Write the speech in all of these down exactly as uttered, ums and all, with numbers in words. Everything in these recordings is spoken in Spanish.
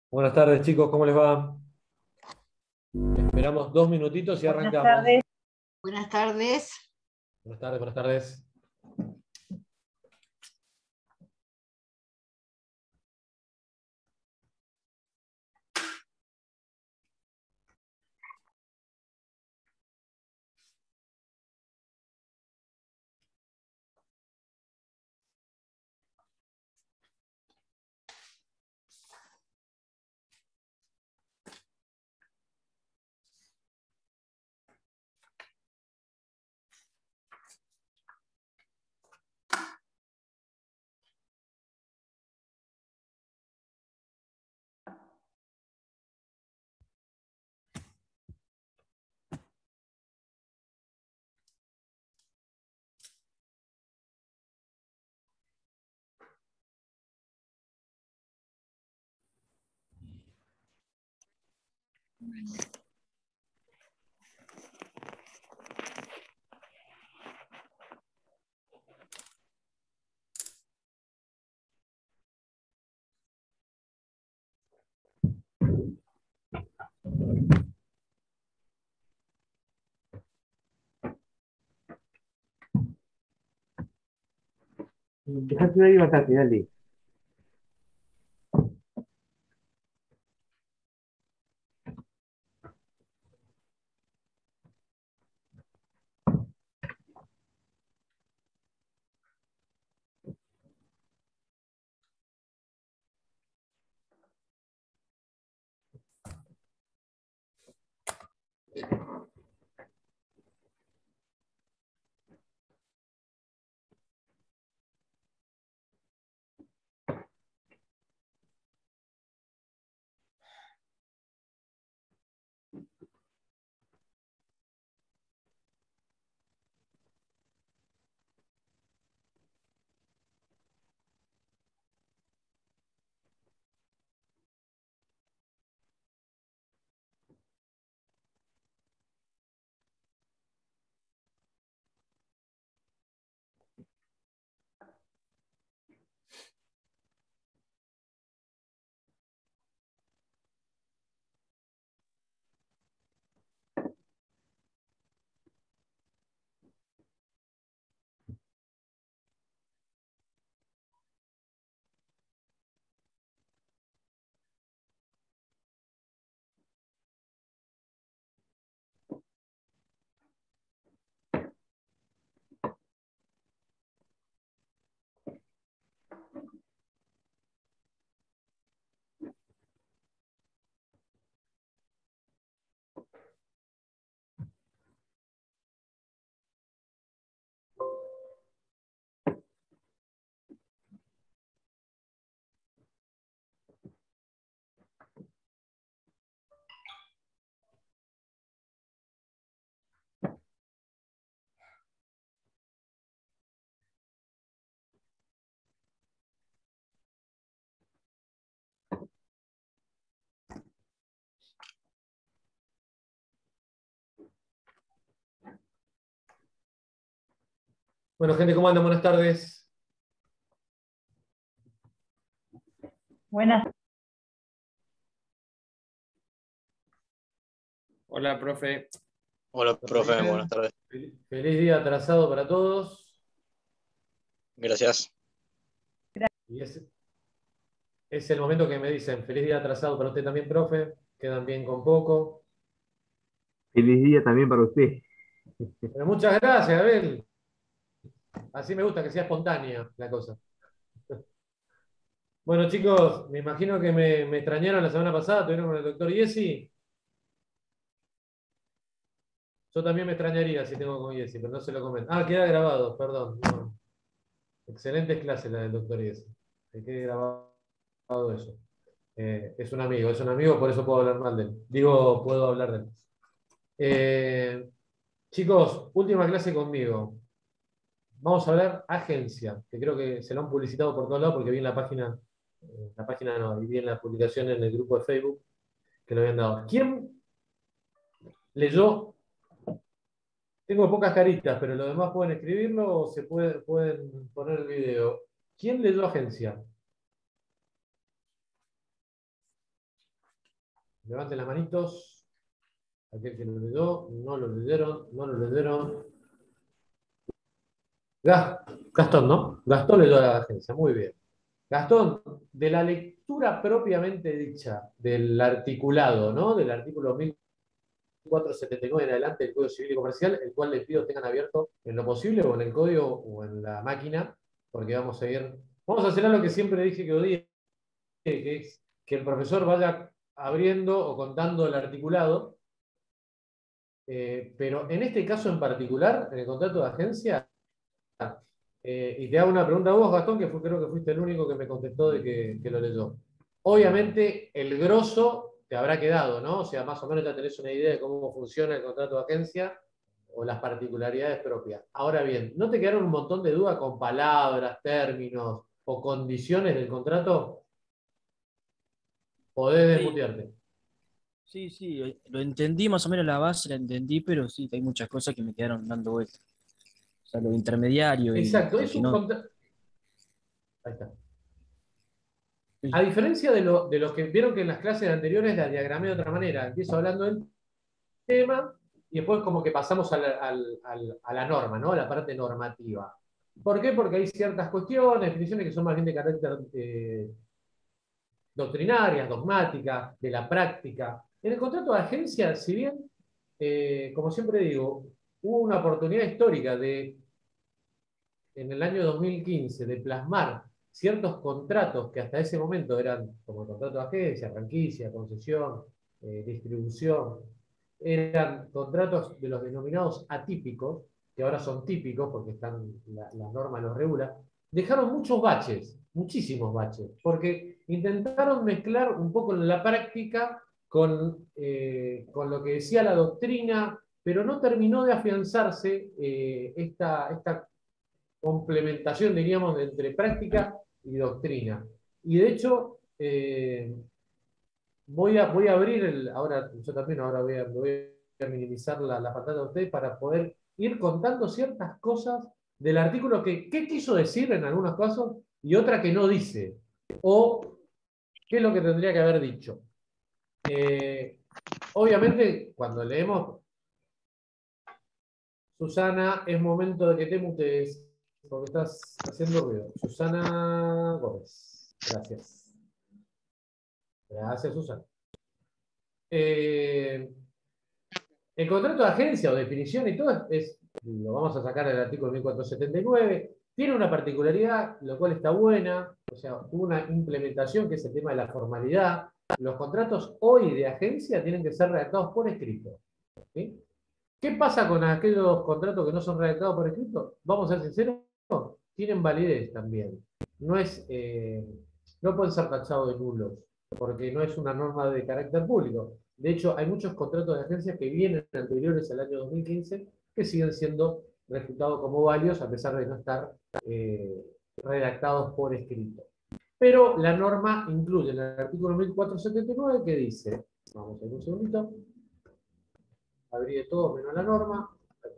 Buenas tardes, chicos, ¿cómo les va? Esperamos dos minutitos y Buenas arrancamos. tardes. Buenas tardes. Buenas tardes, buenas tardes. Dejate ahí bastante, dale. Bueno, gente, ¿cómo andan? Buenas tardes. Buenas. Hola, profe. Hola, profe, buenas tardes. Feliz día atrasado para todos. Gracias. Y es, es el momento que me dicen, feliz día atrasado para usted también, profe. Quedan bien con poco. Feliz día también para usted. Pero muchas gracias, Abel. Así me gusta que sea espontánea la cosa. Bueno, chicos, me imagino que me, me extrañaron la semana pasada, estuvieron con el doctor Yesi. Yo también me extrañaría si tengo con Yesi, pero no se lo comento. Ah, queda grabado, perdón. No. Excelentes clases la del doctor Yesi. Que quede grabado eso. Eh, es un amigo, es un amigo, por eso puedo hablar mal de él. Digo, puedo hablar de él. Eh, chicos, última clase conmigo. Vamos a hablar agencia, que creo que se lo han publicitado por todos lados porque vi en la página, eh, la página no, vi en la publicación en el grupo de Facebook que lo habían dado. ¿Quién leyó? Tengo pocas caritas, pero los demás pueden escribirlo o se puede, pueden poner el video. ¿Quién leyó agencia? Levanten las manitos. Aquel que lo leyó, no lo leyeron, no lo leyeron. Gastón, ¿no? Gastón leyó a la agencia, muy bien. Gastón, de la lectura propiamente dicha del articulado, ¿no? Del artículo mil cuatrocientos setenta y nueve en adelante del Código Civil y Comercial, el cual les pido tengan abierto en lo posible o en el código o en la máquina, porque vamos a ir, vamos a hacer algo que siempre dije que odié, que es que el profesor vaya abriendo o contando el articulado, eh, pero en este caso en particular, en el contrato de agencia, eh, y te hago una pregunta a vos, Gastón, que fue, creo que fuiste el único que me contestó de que, que lo leyó. Obviamente, el grosso te habrá quedado, ¿no? O sea, más o menos ya tenés una idea de cómo funciona el contrato de agencia o las particularidades propias. Ahora bien, ¿no te quedaron un montón de dudas con palabras, términos o condiciones del contrato? Podés Sí, desmutearte. sí, sí, eh, lo entendí más o menos la base, la entendí, pero sí, hay muchas cosas que me quedaron dando vueltas. O sea, lo intermediario y Exacto, lo es que un no. contrato. Ahí está. A Sí, diferencia de lo, de lo que vieron que en las clases anteriores la diagramé de otra manera. Empiezo hablando del tema y después como que pasamos a la, al- al- a la norma, ¿no? A la parte normativa. ¿Por qué? Porque hay ciertas cuestiones, definiciones que son más bien de carácter eh, doctrinarias, dogmáticas, de la práctica. En el contrato de agencia, si bien, eh, como siempre digo, hubo una oportunidad histórica de, en el año dos mil quince, de plasmar ciertos contratos que hasta ese momento eran como el contrato de agencia, franquicia, concesión, eh, distribución, eran contratos de los denominados atípicos, que ahora son típicos porque están, la, la norma los regula, dejaron muchos baches, muchísimos baches, porque intentaron mezclar un poco la práctica con, eh, con lo que decía la doctrina, pero no terminó de afianzarse eh, esta, esta complementación, diríamos, entre práctica y doctrina. Y de hecho, eh, voy, a, voy a abrir, el, ahora yo también ahora voy a, voy a minimizar la, la pantalla de ustedes para poder ir contando ciertas cosas del artículo que qué quiso decir en algunos casos y otra que no dice, o qué es lo que tendría que haber dicho. Eh, obviamente, cuando leemos, Susana, es momento de que te mutes, porque estás haciendo ruido. Susana Gómez. Gracias. Gracias, Susana. Eh, el contrato de agencia o definición y todo es, es- lo vamos a sacar del artículo mil cuatrocientos setenta y nueve. Tiene una particularidad, lo cual está buena. O sea, tuvo una implementación que es el tema de la formalidad. Los contratos hoy de agencia tienen que ser redactados por escrito. ¿Sí? ¿Qué pasa con aquellos contratos que no son redactados por escrito? Vamos a ser sinceros, tienen validez también. No, es, eh, no pueden ser tachados de nulos, porque no es una norma de carácter público. De hecho, hay muchos contratos de agencias que vienen anteriores al año dos mil quince que siguen siendo refutados como válidos a pesar de no estar eh, redactados por escrito. Pero la norma incluye en el artículo mil cuatrocientos setenta y nueve que dice, vamos a ver un segundito, abrí de todo menos la norma.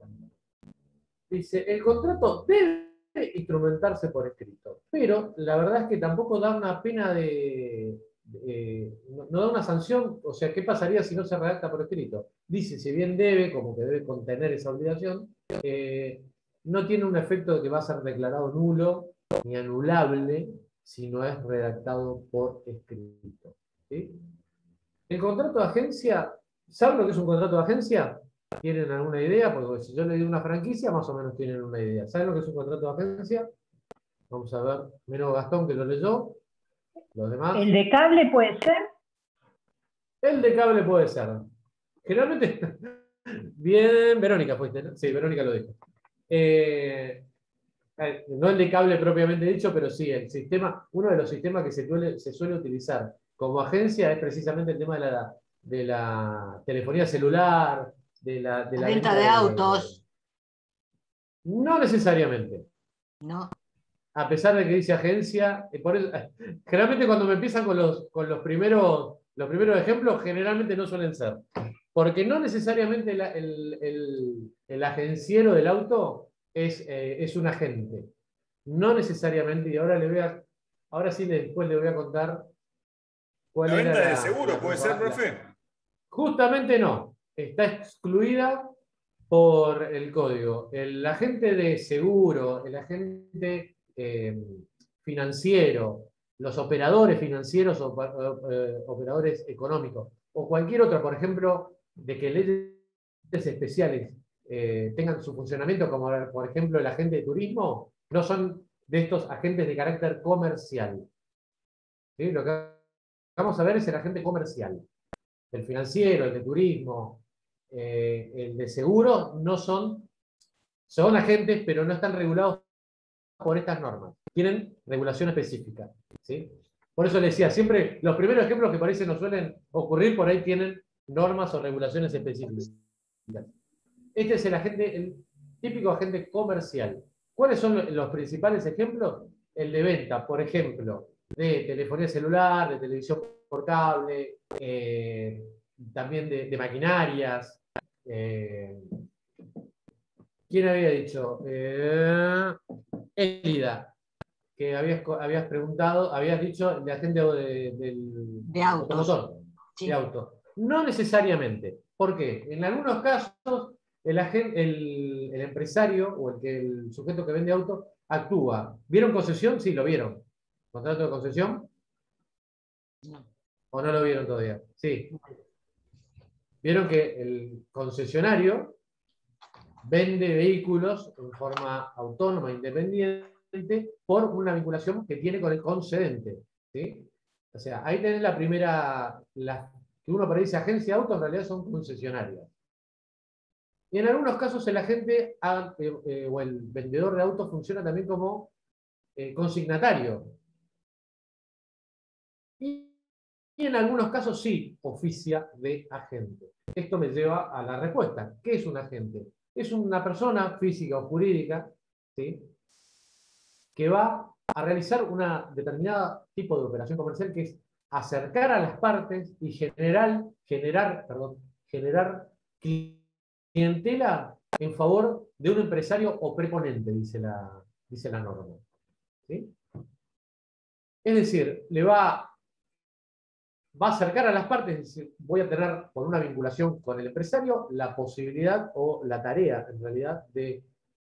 Dice, el contrato debe instrumentarse por escrito, pero la verdad es que tampoco da una pena de, de- no, no da una sanción, o sea, ¿qué pasaría si no se redacta por escrito? Dice, si bien debe, como que debe contener esa obligación, eh, no tiene un efecto de que va a ser declarado nulo ni anulable si no es redactado por escrito. ¿Sí? El contrato de agencia, ¿saben lo que es un contrato de agencia? ¿Tienen alguna idea? Porque si yo le digo una franquicia, más o menos tienen una idea. ¿Saben lo que es un contrato de agencia? Vamos a ver, menos Gastón que lo leyó. Los demás. ¿El de cable puede ser? El de cable puede ser. Generalmente, bien, Verónica fuiste, ¿no? Sí, Verónica lo dijo. Eh, eh, no el de cable propiamente dicho, pero sí, el sistema, uno de los sistemas que se suele, se suele utilizar como agencia es precisamente el tema de la, de la telefonía celular, de la, de La la venta venta de de... autos, No necesariamente. ¿no? A pesar de que dice agencia, eh, por eso- generalmente cuando me empiezan con los, con los primeros, los primeros ejemplos, generalmente no suelen ser. Porque no necesariamente la- el, el- el agenciero del auto es, eh, es un agente. No necesariamente, y ahora le voy a, ahora sí le- después le voy a contar cuál La era venta de la, seguro la puede ser, prerroga- la- profe. Justamente no, está excluida por el código. El agente de seguro, el agente eh, financiero, los operadores financieros o eh, operadores económicos, o cualquier otro, por ejemplo, de que leyes especiales eh, tengan su funcionamiento, como por ejemplo el agente de turismo, no son de estos agentes de carácter comercial. ¿Sí? Lo que vamos a ver es el agente comercial. El financiero, el de turismo, eh, el de seguro, no son, son agentes, pero no están regulados por estas normas. Tienen regulación específica. ¿Sí? Por eso les decía, siempre los primeros ejemplos que parece nos suelen ocurrir, por ahí tienen normas o regulaciones específicas. Este es el agente, el típico agente comercial. ¿Cuáles son los principales ejemplos? El de venta, por ejemplo, de telefonía celular, de televisión por cable, eh, también de, de maquinarias. Eh, ¿Quién había dicho? Eh, Elida, que habías, habías preguntado, habías dicho de agente de, del De autos. automotor, Sí. de auto. No necesariamente. ¿Por qué? En algunos casos, el, agente, el, el empresario o el, que, el sujeto que vende autos actúa. ¿Vieron concesión? Sí, lo vieron. ¿Contrato de concesión? No. ¿O no lo vieron todavía? Sí. Vieron que el concesionario vende vehículos en forma autónoma, independiente, por una vinculación que tiene con el concedente. ¿Sí? O sea, ahí tenés la primera, la, que uno para dice agencia de autos, en realidad son concesionarias. Y en algunos casos el agente eh, eh, o el vendedor de autos funciona también como eh, consignatario. Y, y en algunos casos sí, oficia de agente. Esto me lleva a la respuesta. ¿Qué es un agente? Es una persona física o jurídica, ¿sí?, que va a realizar una determinada tipo de operación comercial, que es acercar a las partes y generar, generar, perdón, generar clientela en favor de un empresario o preponente, dice la, dice la norma. ¿Sí? Es decir, le va, va a acercar a las partes, es decir, voy a tener, por una vinculación con el empresario, la posibilidad o la tarea, en realidad, de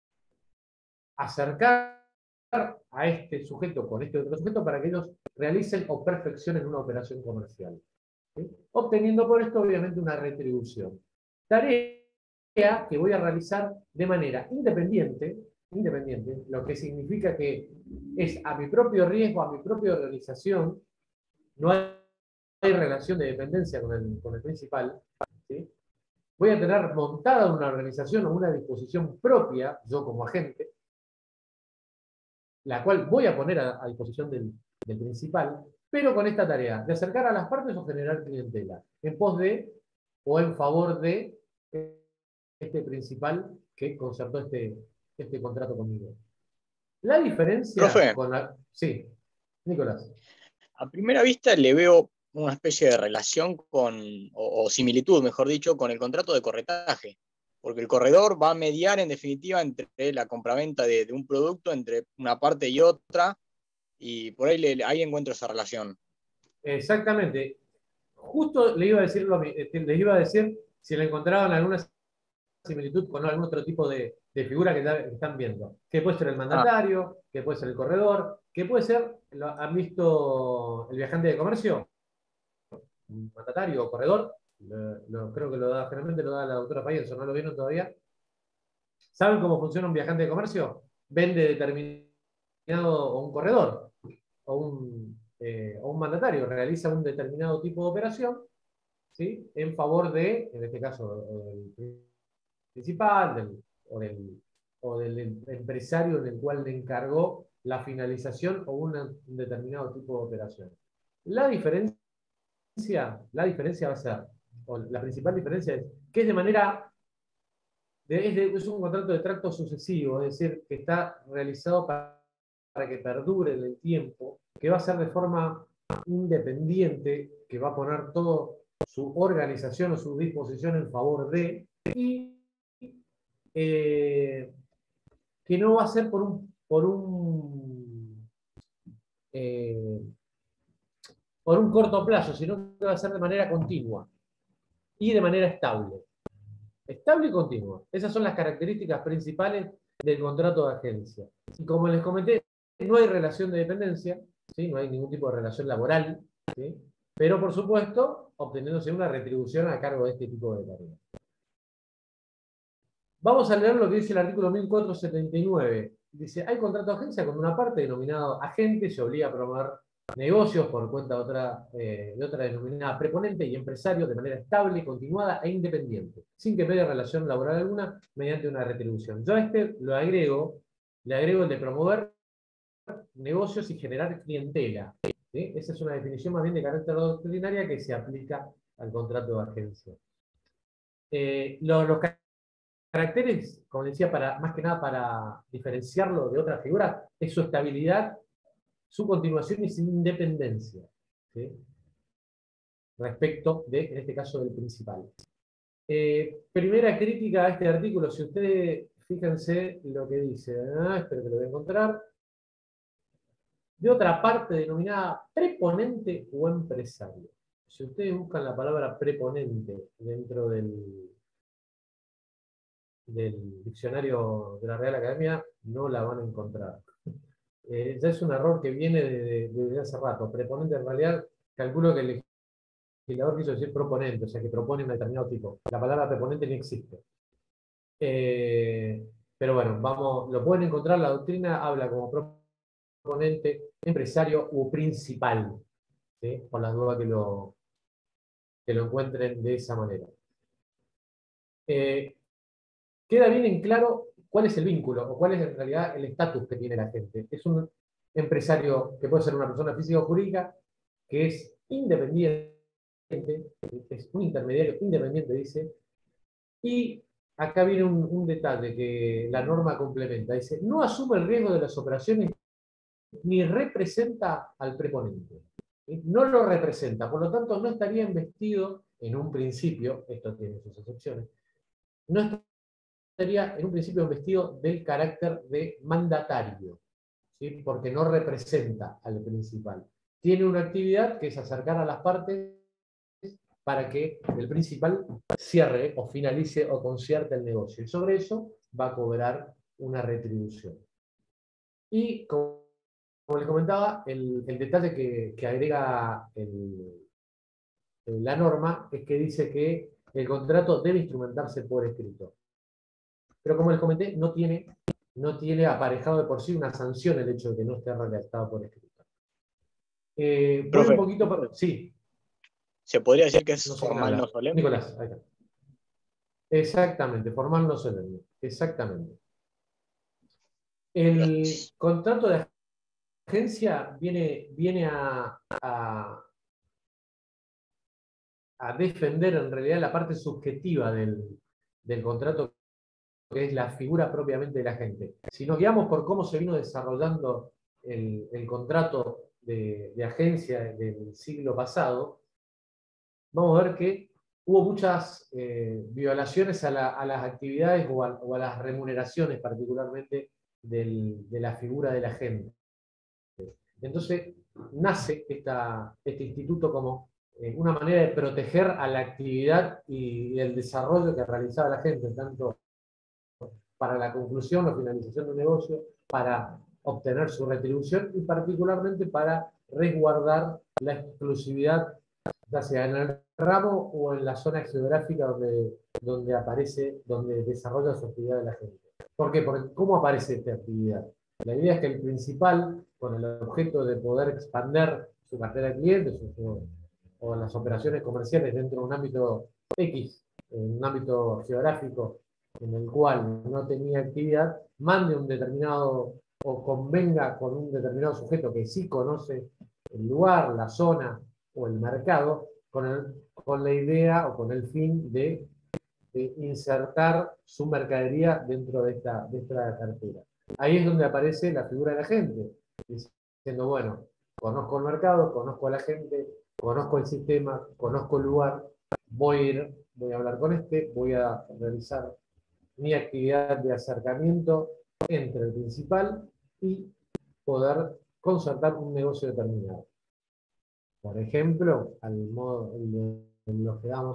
acercar a este sujeto con este otro sujeto para que ellos realicen o perfeccionen una operación comercial. ¿Sí? Obteniendo por esto, obviamente, una retribución. Tarea que voy a realizar de manera independiente, independiente, lo que significa que es a mi propio riesgo, a mi propia realización, no hay, hay relación de dependencia con el, con el principal. ¿Sí? Voy a tener montada una organización o una disposición propia, yo como agente, la cual voy a poner a, a disposición del, del principal, pero con esta tarea, de acercar a las partes o generar clientela, en pos de o en favor de este principal que concertó este, este contrato conmigo. La diferencia Profe, con la... Sí, Nicolás. a primera vista le veo una especie de relación con, o, o similitud, mejor dicho, con el contrato de corretaje. Porque el corredor va a mediar, en definitiva, entre la compraventa de, de un producto, entre una parte y otra, y por ahí, le, ahí encuentro esa relación. Exactamente. Justo le iba a decir, lo, les iba a decir si le encontraban alguna similitud con algún otro tipo de, de figura que, que están viendo. Que puede ser el mandatario, ah. que puede ser el corredor, que puede ser, lo, ¿han visto el viajante de comercio? Un mandatario o corredor. Lo, lo, creo que lo da, generalmente lo da la doctora Payenso, ¿no lo vieron todavía? ¿Saben cómo funciona un viajante de comercio? Vende determinado, o un corredor, o un, eh, o un mandatario, realiza un determinado tipo de operación, ¿sí?, en favor de, en este caso, el principal, del, o, del, o del empresario en el cual le encargó la finalización o una, un determinado tipo de operación. La diferencia, la diferencia va a ser, o la principal diferencia es que es de manera... De, es, de, es un contrato de tracto sucesivo, es decir, que está realizado para, para que perdure en el tiempo, que va a ser de forma independiente, que va a poner todo su organización o su disposición en favor de, y eh, que no va a ser por un, por un, eh, por un corto plazo, sino que va a ser de manera continua. y de manera estable. Estable y continua. Esas son las características principales del contrato de agencia. Y como les comenté, no hay relación de dependencia, ¿sí? No hay ningún tipo de relación laboral, ¿sí? Pero por supuesto, obteniéndose una retribución a cargo de este tipo de tareas. Vamos a leer lo que dice el artículo mil cuatrocientos setenta y nueve. Dice, hay contrato de agencia con una parte denominado agente, se obliga a promover negocios por cuenta de otra, eh, de otra denominada preponente y empresario de manera estable, continuada e independiente, sin que pegue relación laboral alguna, mediante una retribución. Yo a este lo agrego, le agrego el de promover negocios y generar clientela. ¿Sí? Esa es una definición más bien de carácter doctrinaria que se aplica al contrato de agencia. Eh, los, los caracteres, como decía, para, más que nada para diferenciarlo de otra figura, es su estabilidad, su continuación y su independencia, ¿sí? Respecto de, en este caso, del principal. Eh, primera crítica a este artículo, si ustedes fíjense lo que dice, ah, espero que lo voy a encontrar, de otra parte denominada preponente o empresario. Si ustedes buscan la palabra preponente dentro del, del diccionario de la Real Academia, no la van a encontrar. Eh, ya es un error que viene desde de, de hace rato. Preponente, en realidad, calculo que el legislador quiso decir proponente, o sea que propone un determinado tipo. La palabra preponente ni existe. Eh, pero bueno, vamos, lo pueden encontrar, la doctrina habla como proponente, empresario u principal, ¿sí? Por las dudas que lo, que lo encuentren de esa manera. Eh, queda bien en claro cuál es el vínculo, o cuál es en realidad el estatus que tiene la gente. Es un empresario que puede ser una persona física o jurídica, que es independiente, es un intermediario independiente, dice, y acá viene un, un detalle que la norma complementa. Dice, no asume el riesgo de las operaciones ni representa al preponente. ¿Sí? No lo representa, por lo tanto no estaría investido en un principio, esto tiene sus excepciones, no estaría en un principio investido del carácter de mandatario, ¿sí? Porque no representa al principal. Tiene una actividad que es acercar a las partes para que el principal cierre o finalice o concierte el negocio. Y sobre eso va a cobrar una retribución. Y como, como les comentaba, el, el detalle que, que agrega el, la norma es que dice que el contrato debe instrumentarse por escrito. Pero como les comenté, no tiene, no tiene aparejado de por sí una sanción el hecho de que no esté redactado por escrito. Eh, voy un poquito por... Sí. ¿Se podría decir que es No sé formal no solemne? Nicolás, ahí está. Exactamente, formal no solemne. Exactamente. El Gracias. contrato de agencia viene, viene a, a, a defender en realidad la parte subjetiva del, del contrato, que es la figura propiamente de la gente. Si nos guiamos por cómo se vino desarrollando el, el contrato de, de agencia del siglo pasado, vamos a ver que hubo muchas eh, violaciones a, la, a, las actividades o a, o a las remuneraciones particularmente del, de la figura de la gente. Entonces nace esta, este instituto como eh, una manera de proteger a la actividad y, y el desarrollo que realizaba la gente, tanto para la conclusión o finalización de un negocio, para obtener su retribución y particularmente para resguardar la exclusividad, ya sea en el ramo o en la zona geográfica donde, donde aparece, donde desarrolla su actividad de la gente. ¿Por qué? Porque ¿cómo aparece esta actividad? La idea es que el principal, con el objeto de poder expandir su cartera de clientes o, su, o las operaciones comerciales dentro de un ámbito X, en un ámbito geográfico en el cual no tenía actividad, mande un determinado o convenga con un determinado sujeto que sí conoce el lugar, la zona o el mercado, con, el, con la idea o con el fin de, de insertar su mercadería dentro de esta, de esta cartera. Ahí es donde aparece la figura de la gente, diciendo, bueno, conozco el mercado, conozco a la gente, conozco el sistema, conozco el lugar, voy a ir, voy a hablar con este, voy a realizar mi actividad de acercamiento entre el principal y poder concertar un negocio determinado. Por ejemplo, al modo en lo que damos hoy,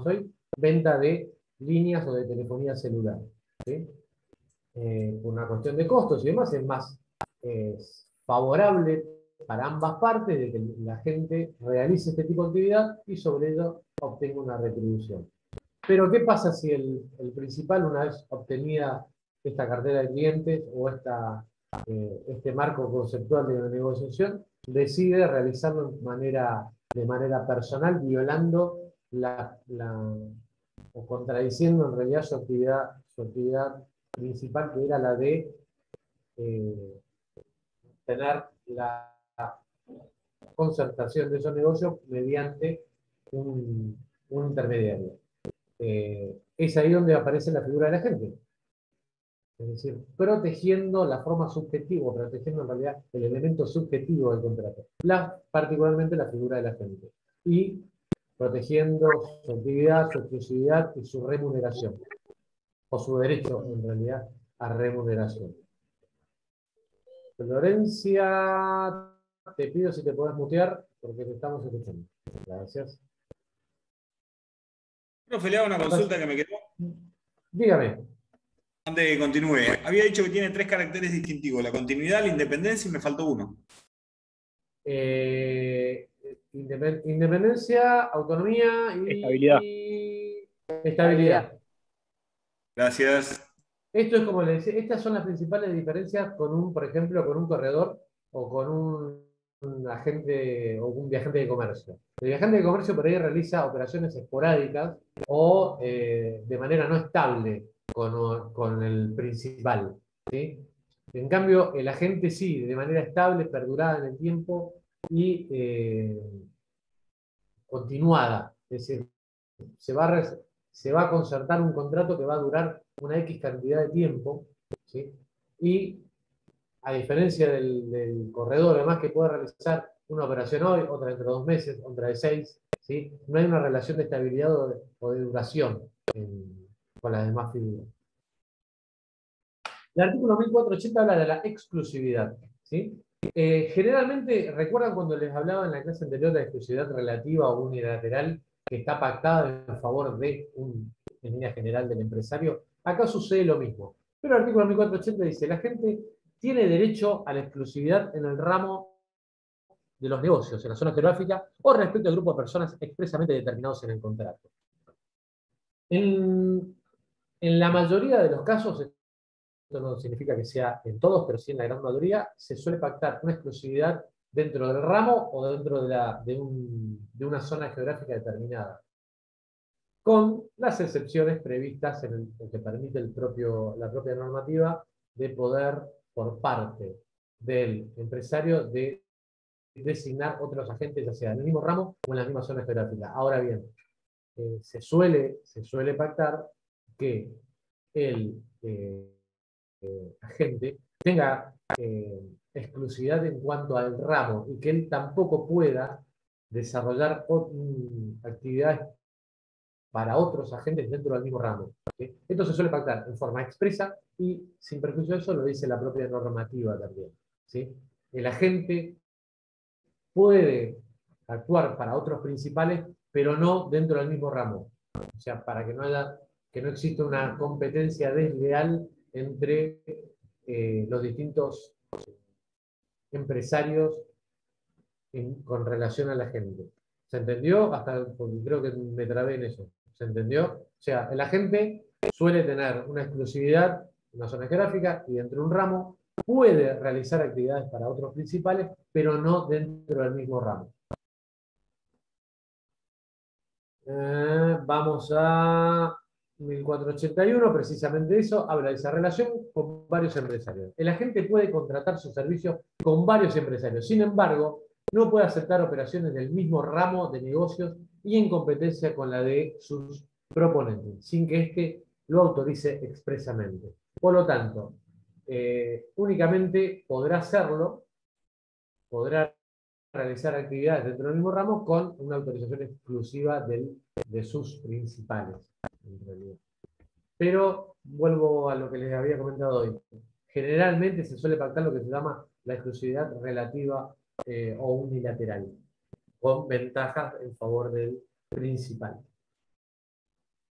venta de líneas o de telefonía celular. ¿Sí? Eh, por una cuestión de costos y demás, es más eh, favorable para ambas partes de que la gente realice este tipo de actividad y sobre ello obtenga una retribución. Pero ¿qué pasa si el, el principal, una vez obtenida esta cartera de clientes o esta, eh, este marco conceptual de la negociación, decide realizarlo de manera, de manera personal, violando la, la, o contradiciendo en realidad su actividad, su actividad principal, que era la de eh, tener la concertación de esos negocios mediante un, un intermediario? Eh, es ahí donde aparece la figura de la gente. Es decir, protegiendo la forma subjetiva, protegiendo en realidad el elemento subjetivo del contrato, la, particularmente la figura de la gente, y protegiendo su actividad, su exclusividad y su remuneración, o su derecho en realidad a remuneración. Florencia, te pido si te podés mutear, porque te estamos escuchando. Gracias. Profe, le hago una consulta que me quedó Dígame. antes de que continúe. Había dicho que tiene tres caracteres distintivos: la continuidad, la independencia y me faltó uno. Eh, independencia, autonomía y Estabilidad. estabilidad. Gracias. Esto es como le decía, estas son las principales diferencias con un, por ejemplo, con un corredor o con un, un agente o un viajante de comercio. El viajante de comercio por ahí realiza operaciones esporádicas o eh, de manera no estable con, con el principal, ¿sí? En cambio, el agente sí, de manera estable, perdurada en el tiempo y eh, continuada. Es decir, se va, a, se va a concertar un contrato que va a durar una X cantidad de tiempo, ¿sí? Y a diferencia del, del corredor, además que puede realizar una operación hoy, otra dentro de dos meses, otra de seis, ¿sí? No hay una relación de estabilidad o de, o de duración en, con las demás figuras. El artículo mil cuatrocientos ochenta habla de la exclusividad, ¿sí? Eh, generalmente, ¿recuerdan cuando les hablaba en la clase anterior de la exclusividad relativa o unilateral que está pactada en favor de un, en línea general del empresario? Acá sucede lo mismo. Pero el artículo mil cuatrocientos ochenta dice, la gente tiene derecho a la exclusividad en el ramo de los negocios, en la zona geográfica, o respecto al grupo de personas expresamente determinados en el contrato. En, en la mayoría de los casos, esto no significa que sea en todos, pero sí en la gran mayoría, se suele pactar una exclusividad dentro del ramo o dentro de, la, de, un, de una zona geográfica determinada, con las excepciones previstas en el, el que permite el propio, la propia normativa de poder, por parte del empresario, de designar otros agentes, ya sea en el mismo ramo o en la misma zona geográfica. Ahora bien, eh, se, suele, se suele pactar que el eh, eh, agente tenga eh, exclusividad en cuanto al ramo y que él tampoco pueda desarrollar um, actividades para otros agentes dentro del mismo ramo, ¿sí? Esto se suele pactar en forma expresa y sin perjuicio de eso lo dice la propia normativa también, ¿sí? El agente puede actuar para otros principales, pero no dentro del mismo ramo. O sea, para que no haya, que no exista una competencia desleal entre eh, los distintos empresarios en, con relación a la gente. ¿Se entendió? Hasta, porque creo que me trabé en eso. ¿Se entendió? O sea, el agente suele tener una exclusividad en una zona geográfica y dentro de un ramo puede realizar actividades para otros principales, pero no dentro del mismo ramo. Eh, vamos a mil cuatrocientos ochenta y uno, precisamente eso, habla de esa relación con varios empresarios. El agente puede contratar sus servicios con varios empresarios, sin embargo, no puede aceptar operaciones del mismo ramo de negocios y en competencia con la de sus proponentes, sin que éste lo autorice expresamente. Por lo tanto, eh, únicamente podrá hacerlo, podrá realizar actividades dentro del mismo ramo con una autorización exclusiva del, de sus principales, en realidad. Pero vuelvo a lo que les había comentado hoy. Generalmente se suele pactar lo que se llama la exclusividad relativa eh, o unilateral, con ventajas en favor del principal.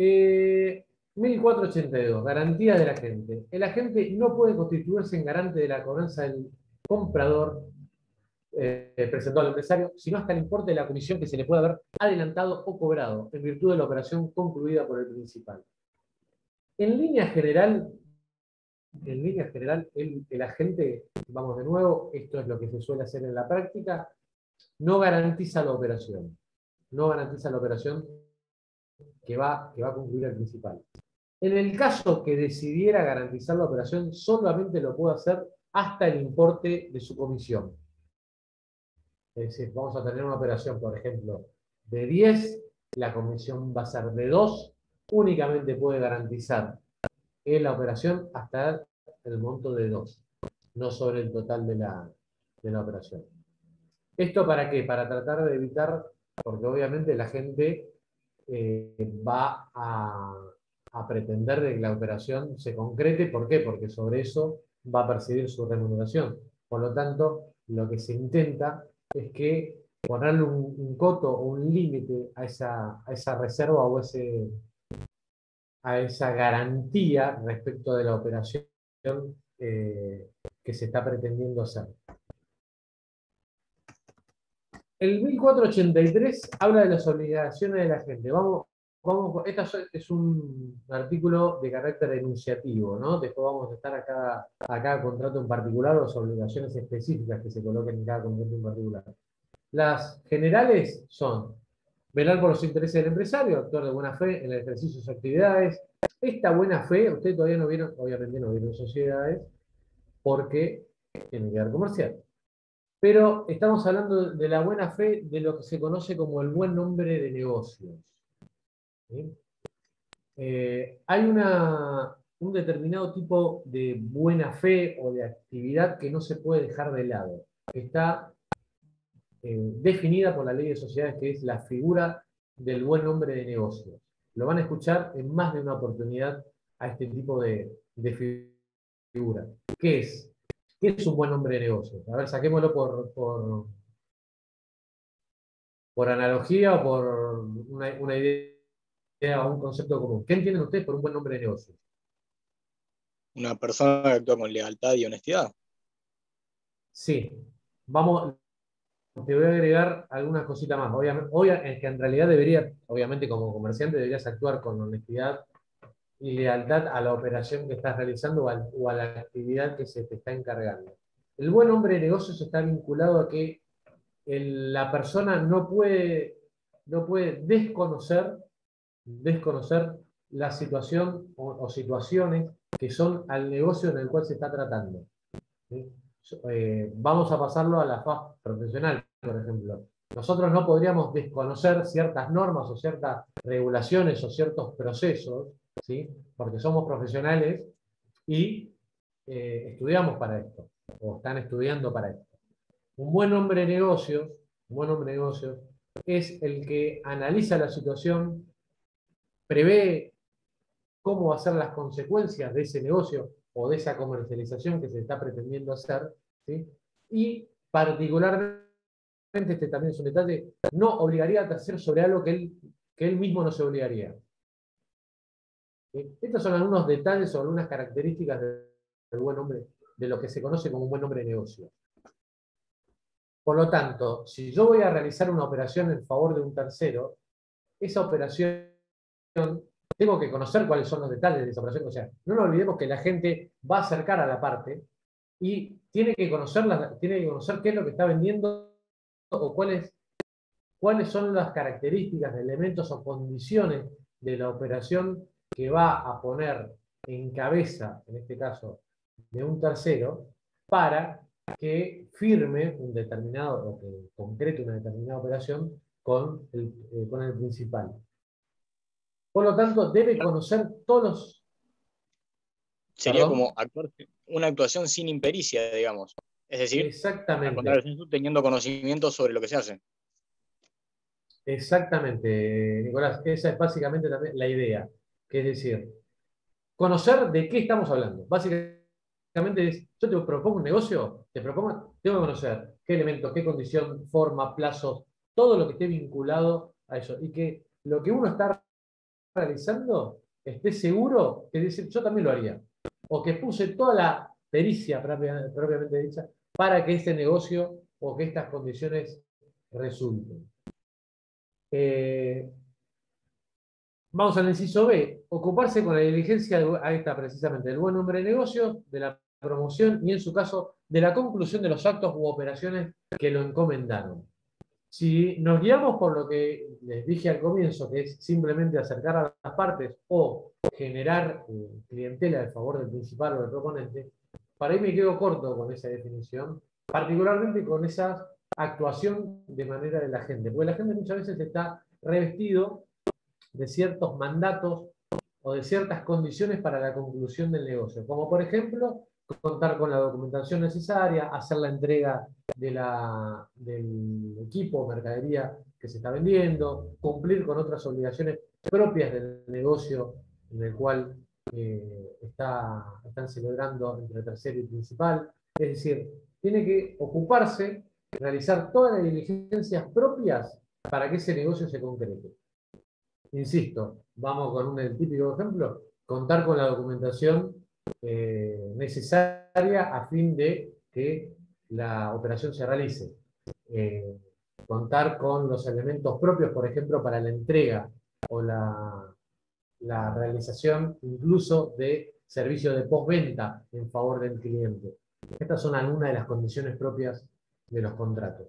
Eh, mil cuatrocientos ochenta y dos, garantía del agente. El agente no puede constituirse en garante de la cobranza del comprador eh, presentado al empresario, sino hasta el importe de la comisión que se le puede haber adelantado o cobrado en virtud de la operación concluida por el principal. En línea general, en línea general, el, el agente, vamos de nuevo, esto es lo que se suele hacer en la práctica, no garantiza la operación. No garantiza la operación que va, que va a concluir el principal. En el caso que decidiera garantizar la operación, solamente lo puede hacer hasta el importe de su comisión. Es decir, vamos a tener una operación, por ejemplo, de diez, la comisión va a ser de dos, únicamente puede garantizar en la operación hasta el monto de dos, no sobre el total de la, de la operación. ¿Esto para qué? Para tratar de evitar, porque obviamente la gente eh, va a, a pretender de que la operación se concrete. ¿Por qué? Porque sobre eso va a percibir su remuneración. Por lo tanto, lo que se intenta es que ponerle un, un coto o un límite a esa, a esa reserva o ese, a esa garantía respecto de la operación eh, que se está pretendiendo hacer. El mil cuatrocientos ochenta y tres habla de las obligaciones de la gente. Vamos, vamos, este es un artículo de carácter enunciativo, ¿no? Después vamos a estar a cada, a cada contrato en particular o las obligaciones específicas que se coloquen en cada contrato en particular. Las generales son velar por los intereses del empresario, actuar de buena fe en el ejercicio de sus actividades. Esta buena fe, ustedes todavía no vieron, obviamente no vieron sociedades, porque tienen que ver comercial. Pero estamos hablando de la buena fe de lo que se conoce como el buen nombre de negocios. ¿Sí? Eh, hay una, un determinado tipo de buena fe o de actividad que no se puede dejar de lado. Está eh, definida por la ley de sociedades, que es la figura del buen nombre de negocios. Lo van a escuchar en más de una oportunidad a este tipo de, de figura. ¿Qué es? ¿Qué es un buen nombre de negocios? A ver, saquémoslo por, por, por analogía o por una, una idea o un concepto común. ¿Qué entienden ustedes por un buen nombre de negocios? Una persona que actúa con lealtad y honestidad. Sí. Vamos, te voy a agregar algunas cositas más. Obviamente, obviamente, es que en realidad debería, obviamente como comerciante, deberías actuar con honestidad y lealtad a la operación que estás realizando o a, o a la actividad que se te está encargando. El buen hombre de negocios está vinculado a que el, la persona no puede, no puede desconocer, desconocer la situación o, o situaciones que son al negocio en el cual se está tratando. ¿Sí? Eh, vamos a pasarlo a la faz profesional, por ejemplo. Nosotros no podríamos desconocer ciertas normas o ciertas regulaciones o ciertos procesos, ¿sí? Porque somos profesionales y eh, estudiamos para esto, o están estudiando para esto. Un buen hombre de negocios, un buen hombre de negocios es el que analiza la situación, prevé cómo van a ser las consecuencias de ese negocio o de esa comercialización que se está pretendiendo hacer, ¿sí? Y particularmente, este también es un detalle, no obligaría a terceros sobre algo que él, que él mismo no se obligaría. ¿Sí? Estos son algunos detalles o algunas características del buen hombre, de lo que se conoce como un buen hombre de negocio. Por lo tanto, si yo voy a realizar una operación en favor de un tercero, esa operación tengo que conocer cuáles son los detalles de esa operación. O sea, no nos olvidemos que la gente va a acercar a la parte y tiene que conocer, la, tiene que conocer qué es lo que está vendiendo o cuáles, cuáles son las características, elementos o condiciones de la operación que va a poner en cabeza, en este caso, de un tercero, para que firme un determinado, o que concrete una determinada operación con el, eh, con el principal. Por lo tanto, debe conocer todos los... Sería ¿Perdón? como actuar, una actuación sin impericia, digamos. Es decir, Exactamente. teniendo conocimiento sobre lo que se hace. Exactamente, Nicolás. Esa es básicamente también la idea. Que es decir, conocer de qué estamos hablando. Básicamente es, yo te propongo un negocio, te propongo, tengo que conocer qué elementos, qué condición, forma, plazos, todo lo que esté vinculado a eso. Y que lo que uno está realizando esté seguro que dice, yo también lo haría. O que puse toda la pericia propia, propiamente dicha para que este negocio o que estas condiciones resulten. Eh, vamos al inciso B. Ocuparse con la diligencia, de, ahí está precisamente, del buen nombre de negocio, de la promoción y en su caso de la conclusión de los actos u operaciones que lo encomendaron. Si nos guiamos por lo que les dije al comienzo, que es simplemente acercar a las partes o generar eh, clientela a favor del principal o del proponente, para ahí me quedo corto con esa definición, particularmente con esa actuación de manera de la gente, porque la gente muchas veces está revestido de ciertos mandatos o de ciertas condiciones para la conclusión del negocio, como por ejemplo, contar con la documentación necesaria, hacer la entrega de la, del equipo o mercadería que se está vendiendo, cumplir con otras obligaciones propias del negocio en el cual eh, está, están celebrando entre tercero y principal. Es decir, tiene que ocuparse, realizar todas las diligencias propias para que ese negocio se concrete. Insisto, vamos con un típico ejemplo, contar con la documentación eh, necesaria a fin de que la operación se realice. Eh, contar con los elementos propios, por ejemplo, para la entrega o la, la realización incluso de servicios de postventa en favor del cliente. Estas son algunas de las condiciones propias de los contratos.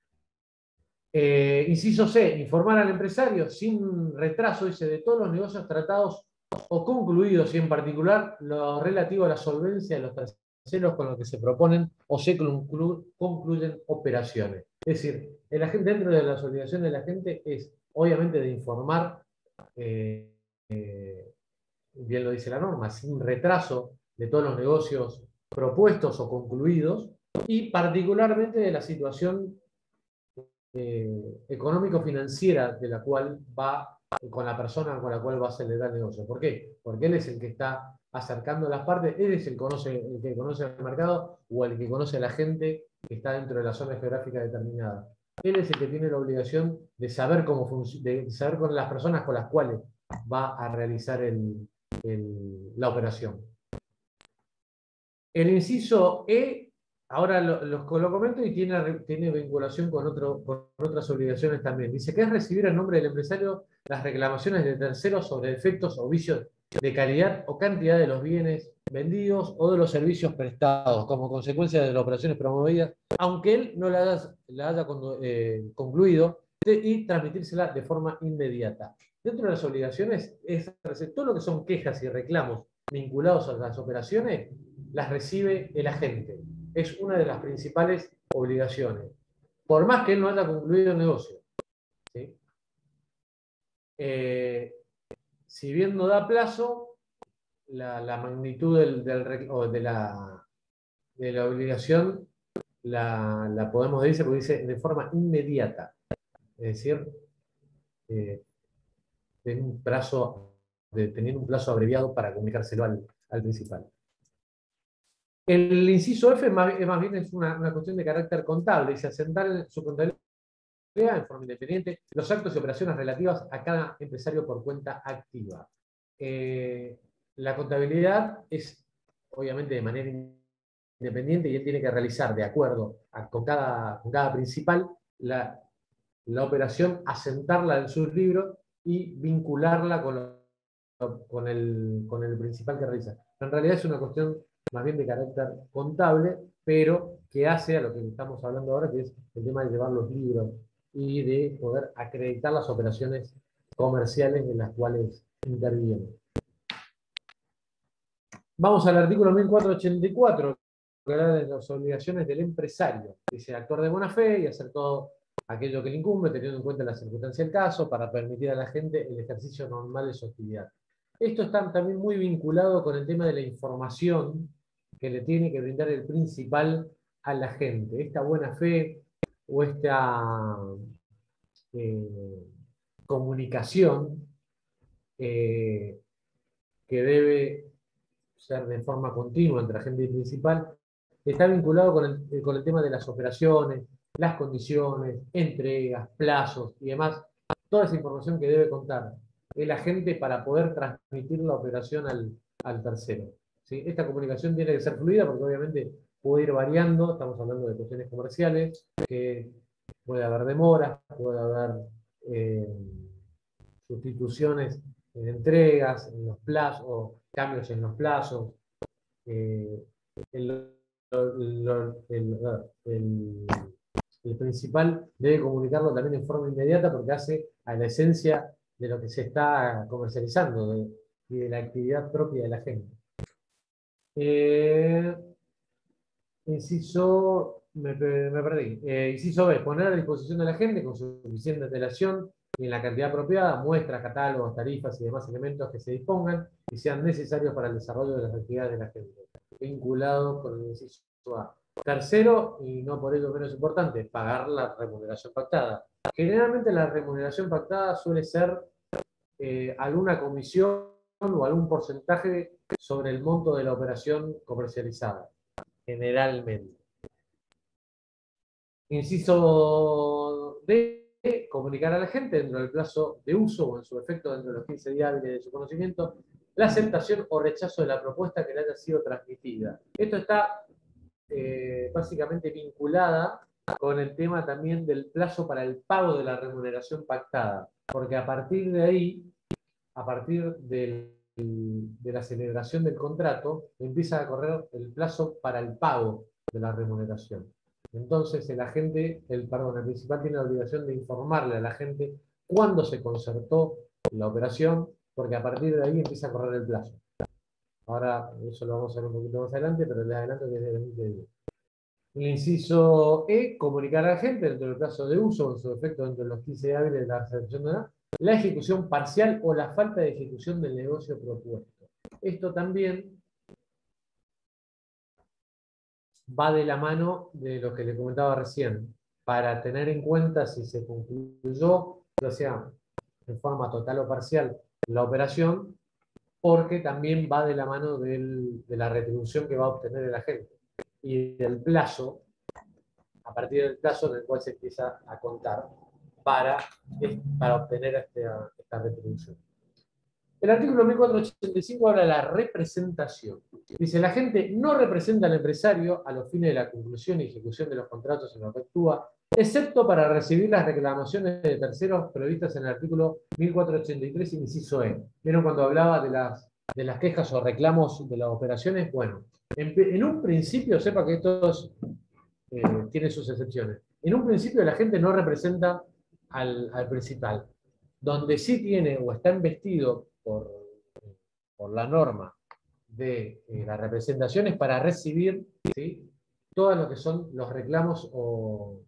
Eh, inciso C, informar al empresario sin retraso, dice, de todos los negocios tratados o concluidos y en particular lo relativo a la solvencia de los terceros con los que se proponen o se conclu concluyen operaciones. Es decir, el agente, dentro de las obligaciones del agente es obviamente de informar, eh, eh, bien lo dice la norma, sin retraso de todos los negocios propuestos o concluidos y particularmente de la situación Eh, económico-financiera de la cual va, con la persona con la cual va a celebrar el negocio. ¿Por qué? Porque él es el que está acercando las partes, él es el, conoce, el que conoce el mercado o el que conoce a la gente que está dentro de la zona geográfica determinada. Él es el que tiene la obligación de saber cómo de saber con las personas con las cuales va a realizar el, el, la operación. El inciso E, ahora lo, lo, lo comento y tiene, tiene vinculación con, otro, con otras obligaciones también. Dice que es recibir en nombre del empresario las reclamaciones de terceros sobre defectos o vicios de calidad o cantidad de los bienes vendidos o de los servicios prestados como consecuencia de las operaciones promovidas, aunque él no la haya, la haya eh, concluido, de, y transmitírsela de forma inmediata. Dentro de las obligaciones es todo lo que son quejas y reclamos vinculados a las operaciones, las recibe el agente. Es una de las principales obligaciones, por más que él no haya concluido el negocio. ¿Sí? Eh, si bien no da plazo, la, la magnitud del, del, o de, la, de la obligación la, la podemos decir porque dice de forma inmediata. Es decir, eh, en un plazo, de, teniendo un plazo abreviado para comunicárselo al, al principal. El inciso F más, más bien es una, una cuestión de carácter contable, dice asentar en su contabilidad en forma independiente los actos y operaciones relativas a cada empresario por cuenta activa. Eh, la contabilidad es obviamente de manera independiente y él tiene que realizar de acuerdo a, con, cada, con cada principal la, la operación, asentarla en sus libros y vincularla con, lo, con, el, con el principal que realiza. En realidad es una cuestión más bien de carácter contable, pero que hace a lo que estamos hablando ahora, que es el tema de llevar los libros y de poder acreditar las operaciones comerciales en las cuales interviene. Vamos al artículo mil cuatrocientos ochenta y cuatro, que habla de las obligaciones del empresario. Dice actuar de buena fe y hacer todo aquello que le incumbe, teniendo en cuenta la circunstancia del caso, para permitir a la gente el ejercicio normal de su actividad. Esto está también muy vinculado con el tema de la información que le tiene que brindar el principal a la gente. Esta buena fe o esta eh, comunicación eh, que debe ser de forma continua entre agente y principal, está vinculado con el, con el tema de las operaciones, las condiciones, entregas, plazos y demás. Toda esa información que debe contar el agente para poder transmitir la operación al, al tercero. ¿Sí? Esta comunicación tiene que ser fluida porque obviamente puede ir variando, estamos hablando de cuestiones comerciales, que puede haber demoras, puede haber eh, sustituciones en entregas, en los plazos, o cambios en los plazos. Eh, el, el, el, el, el principal debe comunicarlo también en forma inmediata porque hace a la esencia de lo que se está comercializando de, y de la actividad propia de la gente. Eh, inciso, me, me perdí. Eh, inciso B, poner a disposición de la gente con suficiente antelación y en la cantidad apropiada, muestras, catálogos, tarifas y demás elementos que se dispongan y sean necesarios para el desarrollo de las actividades de la gente, vinculado con el inciso A. Tercero, y no por ello menos importante, pagar la remuneración pactada. Generalmente la remuneración pactada suele ser eh, alguna comisión o algún porcentaje sobre el monto de la operación comercializada, generalmente. Inciso D, comunicar a la gente dentro del plazo de uso o en su efecto dentro de los quince días hábiles de su conocimiento la aceptación o rechazo de la propuesta que le haya sido transmitida. Esto está eh, básicamente vinculada con el tema también del plazo para el pago de la remuneración pactada, porque a partir de ahí, a partir del, de la celebración del contrato, empieza a correr el plazo para el pago de la remuneración. Entonces el agente, el, perdón, el principal tiene la obligación de informarle a la gente cuándo se concertó la operación, porque a partir de ahí empieza a correr el plazo. Ahora eso lo vamos a ver un poquito más adelante, pero les adelanto que es de veinte días. El inciso E, comunicar a la gente dentro del plazo de uso, en su efecto dentro de los quince hábiles de la recepción de la, la ejecución parcial o la falta de ejecución del negocio propuesto. Esto también va de la mano de lo que le comentaba recién, para tener en cuenta si se concluyó, ya sea en forma total o parcial, la operación, porque también va de la mano del, de la retribución que va a obtener el agente y del plazo, a partir del plazo en el cual se empieza a contar para, para obtener esta, esta retribución. El artículo mil cuatrocientos ochenta y cinco habla de la representación. Dice, la gente no representa al empresario a los fines de la conclusión y ejecución de los contratos en los que actúa, excepto para recibir las reclamaciones de terceros previstas en el artículo mil cuatrocientos ochenta y tres, inciso E. ¿Vieron cuando hablaba de las, de las quejas o reclamos de las operaciones? Bueno, en, en un principio, sepa que estos eh, tienen sus excepciones. En un principio la gente no representa al, al principal. Donde sí tiene o está investido por, por la norma de eh, las representaciones para recibir, ¿sí?, todo lo que son los reclamos o,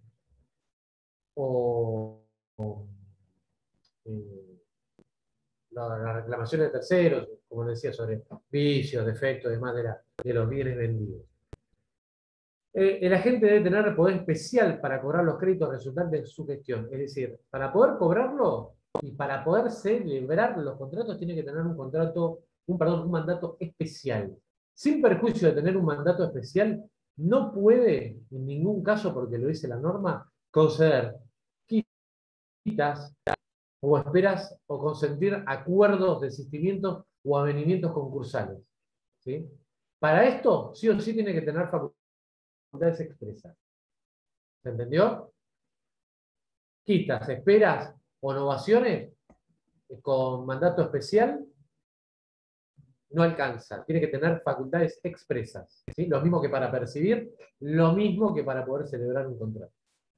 o, o eh, las reclamaciones de terceros, como decía, sobre vicios, defectos, demás de, la, de los bienes vendidos. Eh, el agente debe tener poder especial para cobrar los créditos resultantes de su gestión. Es decir, para poder cobrarlo y para poder celebrar los contratos tiene que tener un contrato, un, perdón, un mandato especial. Sin perjuicio de tener un mandato especial, no puede, en ningún caso, porque lo dice la norma, conceder quitas o esperas o consentir acuerdos, desistimientos o avenimientos concursales. ¿Sí? Para esto, sí o sí tiene que tener facultades expresas. ¿Se entendió? Quitas, esperas o novaciones con mandato especial no alcanza. Tiene que tener facultades expresas. ¿Sí? Lo mismo que para percibir, lo mismo que para poder celebrar un contrato.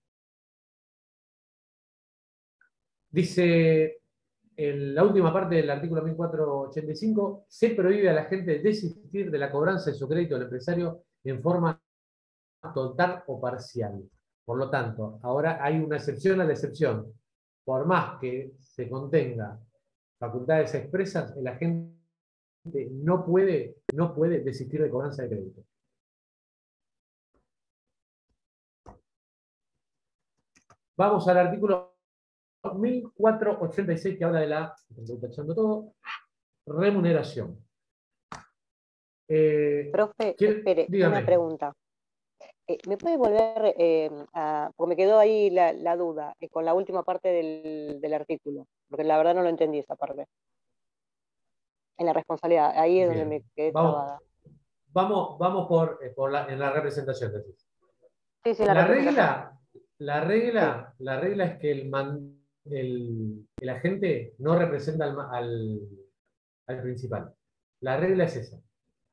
Dice en la última parte del artículo mil cuatrocientos ochenta y cinco, se prohíbe a la gente desistir de la cobranza de su crédito al empresario en forma total o parcial. Por lo tanto, ahora hay una excepción a la excepción. Por más que se contenga facultades expresas, el agente no puede, no puede desistir de cobranza de crédito. Vamos al artículo mil cuatrocientos ochenta y seis que habla de la, estoy tachando todo, remuneración. Eh, Profe, ¿quiere? espere, Dígame. una pregunta. Eh, ¿Me puede volver eh, a, porque me quedó ahí la, la duda eh, con la última parte del, del artículo, porque la verdad no lo entendí esa parte. En la responsabilidad, ahí es donde Bien. me quedé Vamos, trabada. vamos, vamos por, eh, por la, en la representación. Decís. Sí, sí, la La representación. regla, la regla, la regla es que el, man- el, el agente no representa al, ma- al, al principal. La regla es esa.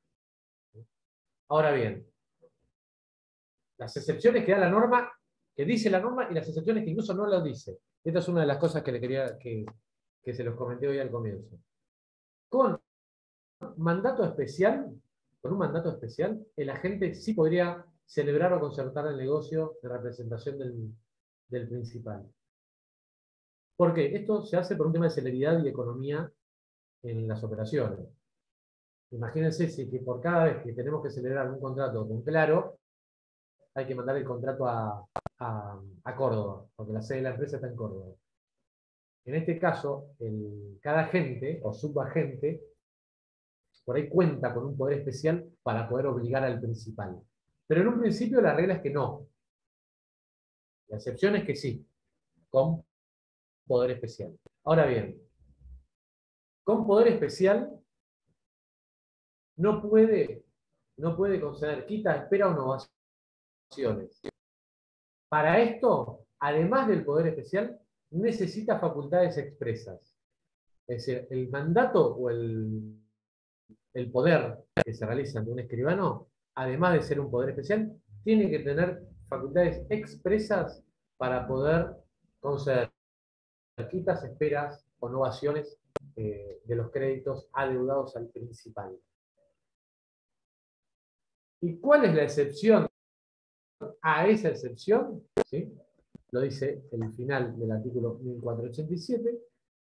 Ahora bien, las excepciones que da la norma, que dice la norma, y las excepciones que incluso no lo dice. Esta es una de las cosas que le quería que, que se los comenté hoy al comienzo. Con mandato especial, con un mandato especial, el agente sí podría celebrar o concertar el negocio de representación del, del principal. ¿Por qué? Esto se hace por un tema de celeridad y economía en las operaciones. Imagínense si que por cada vez que tenemos que celebrar un contrato con Claro, hay que mandar el contrato a, a, a Córdoba, porque la sede de la empresa está en Córdoba. En este caso, el, cada agente o subagente por ahí cuenta con un poder especial para poder obligar al principal. Pero en un principio la regla es que no. La excepción es que sí, con poder especial. Ahora bien, con poder especial no puede, no puede conceder quita, espera o novaciones. Para esto, además del poder especial, necesita facultades expresas. Es decir, el mandato o el, el poder que se realiza ante un escribano, además de ser un poder especial, tiene que tener facultades expresas para poder conceder quitas, esperas o novaciones eh, de los créditos adeudados al principal. ¿Y cuál es la excepción a esa excepción? ¿Sí? Lo dice el final del artículo mil cuatrocientos ochenta y siete.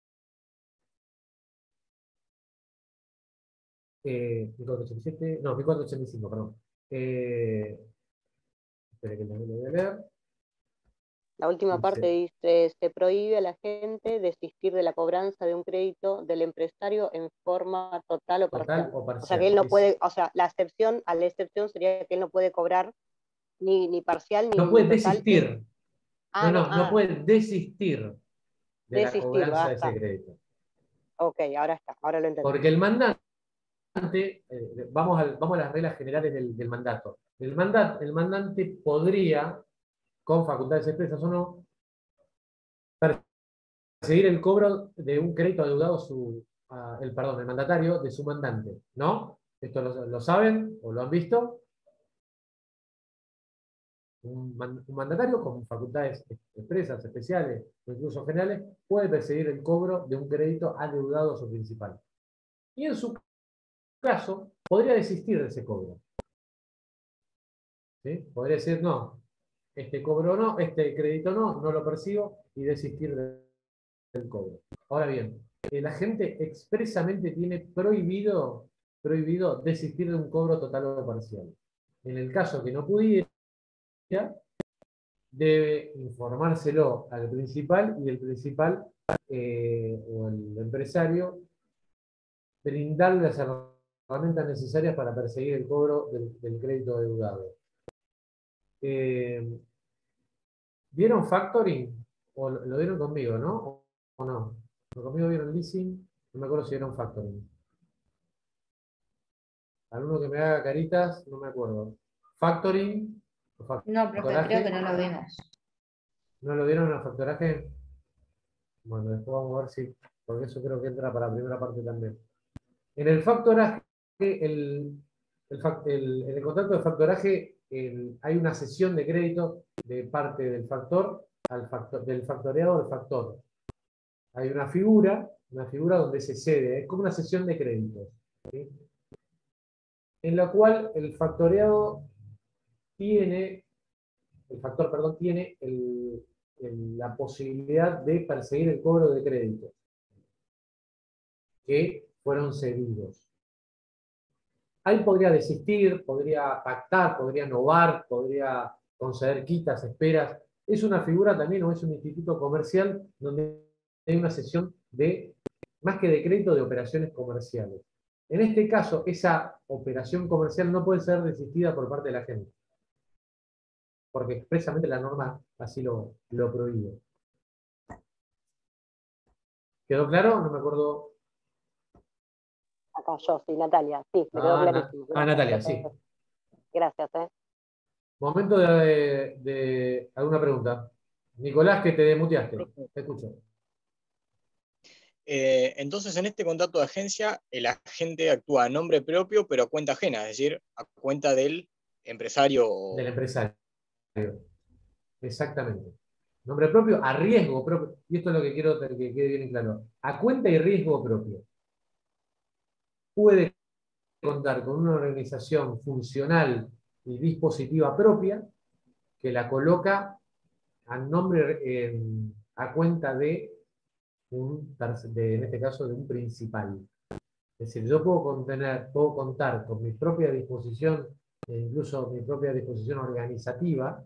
Eh, mil cuatrocientos ochenta y siete, no, mil cuatrocientos ochenta y cinco, perdón. Eh, espere que lo voy a leer. La última parte Dice, dice, se prohíbe a la gente desistir de la cobranza de un crédito del empresario en forma total o total parcial. o O sea, parcial. que él no Es, puede, o sea, la excepción, a la excepción sería que él no puede cobrar ni, ni parcial ni, no ni puede total. Es, desistir. ah, No, no, no, no ah, puede desistir de la desistir, cobranza de ese basta. crédito. Ok, ahora está, ahora lo entendí. Porque el mandante, eh, vamos, al, vamos a las reglas generales del, del mandato. El, mandat, el mandante podría, con facultades expresas o no, perseguir el cobro de un crédito adeudado su, a, el, perdón, el mandatario de su mandante. ¿No? ¿Esto lo, lo saben o lo han visto? Un, man, un mandatario con facultades expresas, especiales o incluso generales puede perseguir el cobro de un crédito adeudado a su principal. Y en su caso, podría desistir de ese cobro. ¿Sí? Podría decir, no, este cobro no, este crédito no, no lo persigo y desistir del cobro. Ahora bien, el agente expresamente tiene prohibido, prohibido desistir de un cobro total o parcial. En el caso que no pudiera, debe informárselo al principal y el principal eh, o el empresario brindarle las herramientas necesarias para perseguir el cobro del, del crédito adeudado. Eh, ¿Vieron factoring? ¿O lo, lo vieron conmigo, no? ¿O, o no? ¿O conmigo vieron leasing? No me acuerdo si vieron factoring. Alguno que me haga caritas, no me acuerdo. Factoring. No, profe, creo que no lo vimos. ¿No lo vieron en el factoraje? Bueno, después vamos a ver si, porque eso creo que entra para la primera parte también. En el factoraje, el, el, el, en el contrato de factoraje el, hay una cesión de crédito de parte del factor al factor, del factoreado al factor. Hay una figura, una figura donde se cede, es como una cesión de créditos, ¿sí? En la cual el factoreado tiene, el factor, perdón, tiene el, el, la posibilidad de perseguir el cobro de créditos que fueron cedidos. Ahí podría desistir, podría pactar, podría novar, podría conceder quitas, esperas. Es una figura también, o es un instituto comercial donde hay una sesión de, más que de crédito, de operaciones comerciales. En este caso, esa operación comercial no puede ser desistida por parte de la gente. porque expresamente la norma así lo, lo prohíbe. ¿Quedó claro? No me acuerdo. Acá yo, sí, Natalia, sí, me quedó Ah, clarísimo. ah, Natalia, sí. Gracias, ¿eh? Momento de, de alguna pregunta. Nicolás, que te desmuteaste. Te escucho. Eh, entonces, en este contrato de agencia, el agente actúa a nombre propio, pero a cuenta ajena, es decir, a cuenta del empresario. Del empresario. Exactamente. Nombre propio, a riesgo propio. Y esto es lo que quiero que quede bien claro. A cuenta y riesgo propio. Puede contar con una organización funcional y dispositiva propia que la coloca a nombre, eh, a cuenta de, un, de, en este caso, de un principal. Es decir, yo puedo, contener, puedo contar con mi propia disposición, e incluso mi propia disposición organizativa.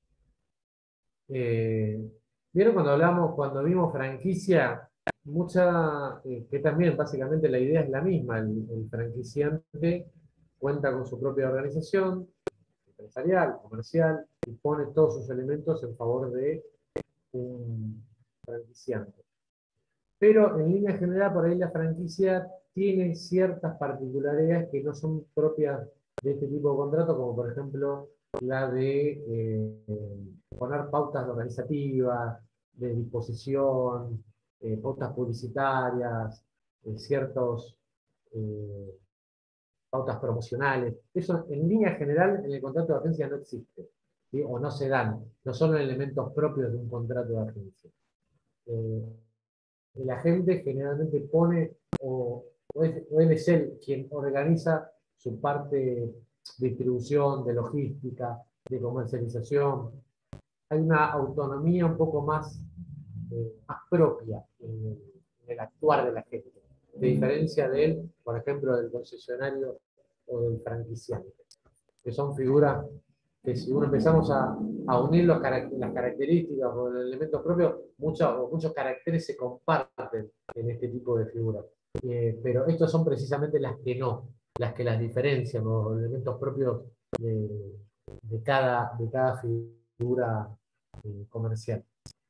Eh, ¿Vieron cuando hablamos, cuando vimos franquicia? Mucha, eh, que también básicamente la idea es la misma. El, el franquiciante cuenta con su propia organización empresarial, comercial, y pone todos sus elementos en favor de un franquiciante. Pero en línea general, por ahí la franquicia tiene ciertas particularidades que no son propias de este tipo de contrato, como por ejemplo la de eh, poner pautas organizativas, de disposición, eh, pautas publicitarias, eh, ciertos eh, pautas promocionales. Eso en línea general en el contrato de agencia no existe, ¿sí? O no se dan, no son elementos propios de un contrato de agencia. Eh, el agente generalmente pone, o, o, es, o él es él quien organiza su parte de distribución, de logística, de comercialización. Hay una autonomía un poco más, eh, más propia en el, en el actuar del agente, de diferencia de él, por ejemplo, del concesionario o del franquiciante, que son figuras que si uno empezamos a, a unir los carac las características o los elementos propios, muchos, o muchos caracteres se comparten en este tipo de figuras. Eh, pero estos son precisamente las que no, las que las diferencian, los elementos propios de, de, cada, de cada figura eh, comercial.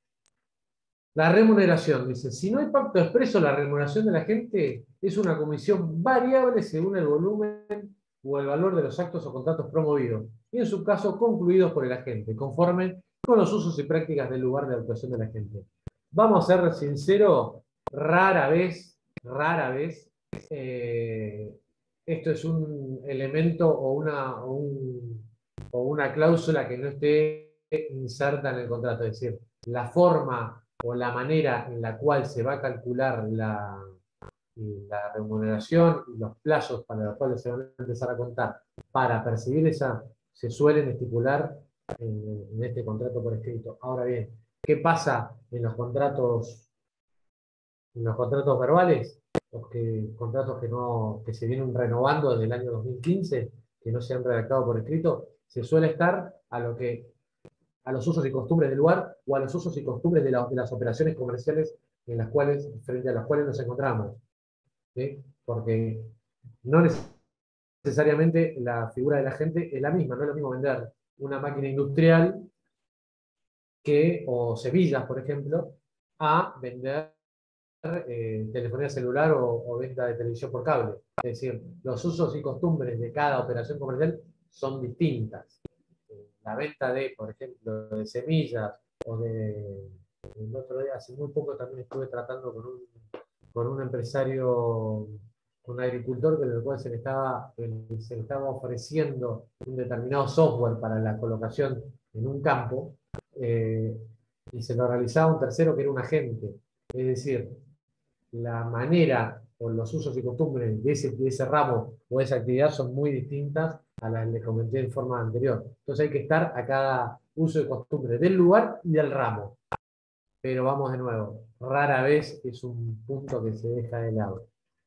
La remuneración, dice, si no hay pacto expreso, la remuneración de la gente es una comisión variable según el volumen o el valor de los actos o contratos promovidos, y en su caso concluidos por el agente, conforme con los usos y prácticas del lugar de actuación del agente. Vamos a ser sinceros, rara vez, rara vez, eh, esto es un elemento o una, o, un, o una cláusula que no esté inserta en el contrato, es decir, la forma o la manera en la cual se va a calcular la, la remuneración y los plazos para los cuales se van a empezar a contar para percibir esa, se suelen estipular en, en este contrato por escrito. Ahora bien, ¿qué pasa en los contratos, en los contratos verbales? Los que, contratos que, no, que se vienen renovando desde el año dos mil quince, que no se han redactado por escrito, se suele estar a lo que a los usos y costumbres del lugar o a los usos y costumbres de, la, de las operaciones comerciales en las cuales, frente a las cuales nos encontramos. ¿Sí? Porque no necesariamente la figura de la gente es la misma, no es lo mismo vender una máquina industrial que, o semillas, por ejemplo, a vender eh, telefonía celular o, o venta de televisión por cable. Es decir, los usos y costumbres de cada operación comercial son distintas. La venta de, por ejemplo, de semillas o de... El otro día, hace muy poco también estuve tratando con un, con un empresario, un agricultor, con el cual se le, estaba, se le estaba ofreciendo un determinado software para la colocación en un campo, eh, y se lo realizaba un tercero que era un agente. Es decir, la manera o los usos y costumbres de ese, de ese ramo o de esa actividad son muy distintas a las que les comenté en forma anterior. Entonces hay que estar a cada uso y costumbre del lugar y del ramo. Pero vamos de nuevo, rara vez es un punto que se deja de lado.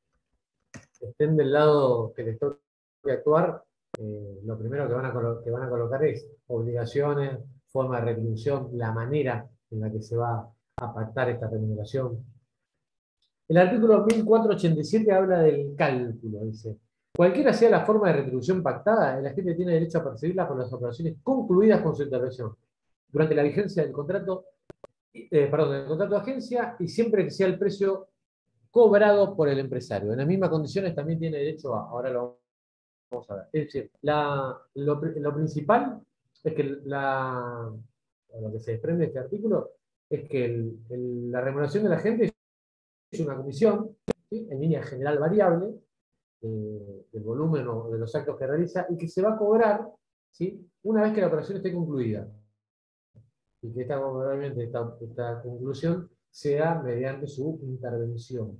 Estén del lado que les toque actuar, eh, lo primero que van, a que van a colocar es obligaciones, forma de retribución, la manera en la que se va a pactar esta remuneración. El artículo mil cuatrocientos ochenta y siete habla del cálculo, dice. Cualquiera sea la forma de retribución pactada, el agente tiene derecho a percibirla por las operaciones concluidas con su intervención durante la vigencia del contrato, eh, perdón, del contrato de agencia y siempre que sea el precio cobrado por el empresario. En las mismas condiciones también tiene derecho a, ahora lo vamos a ver. Es decir, la, lo, lo principal es que la, lo que se desprende de este artículo es que el, el, la remuneración de la gente es una comisión, ¿sí?, en línea general variable, eh, del volumen o de los actos que realiza, y que se va a cobrar, ¿sí?, una vez que la operación esté concluida. Y que esta, obviamente, esta, esta conclusión sea mediante su intervención.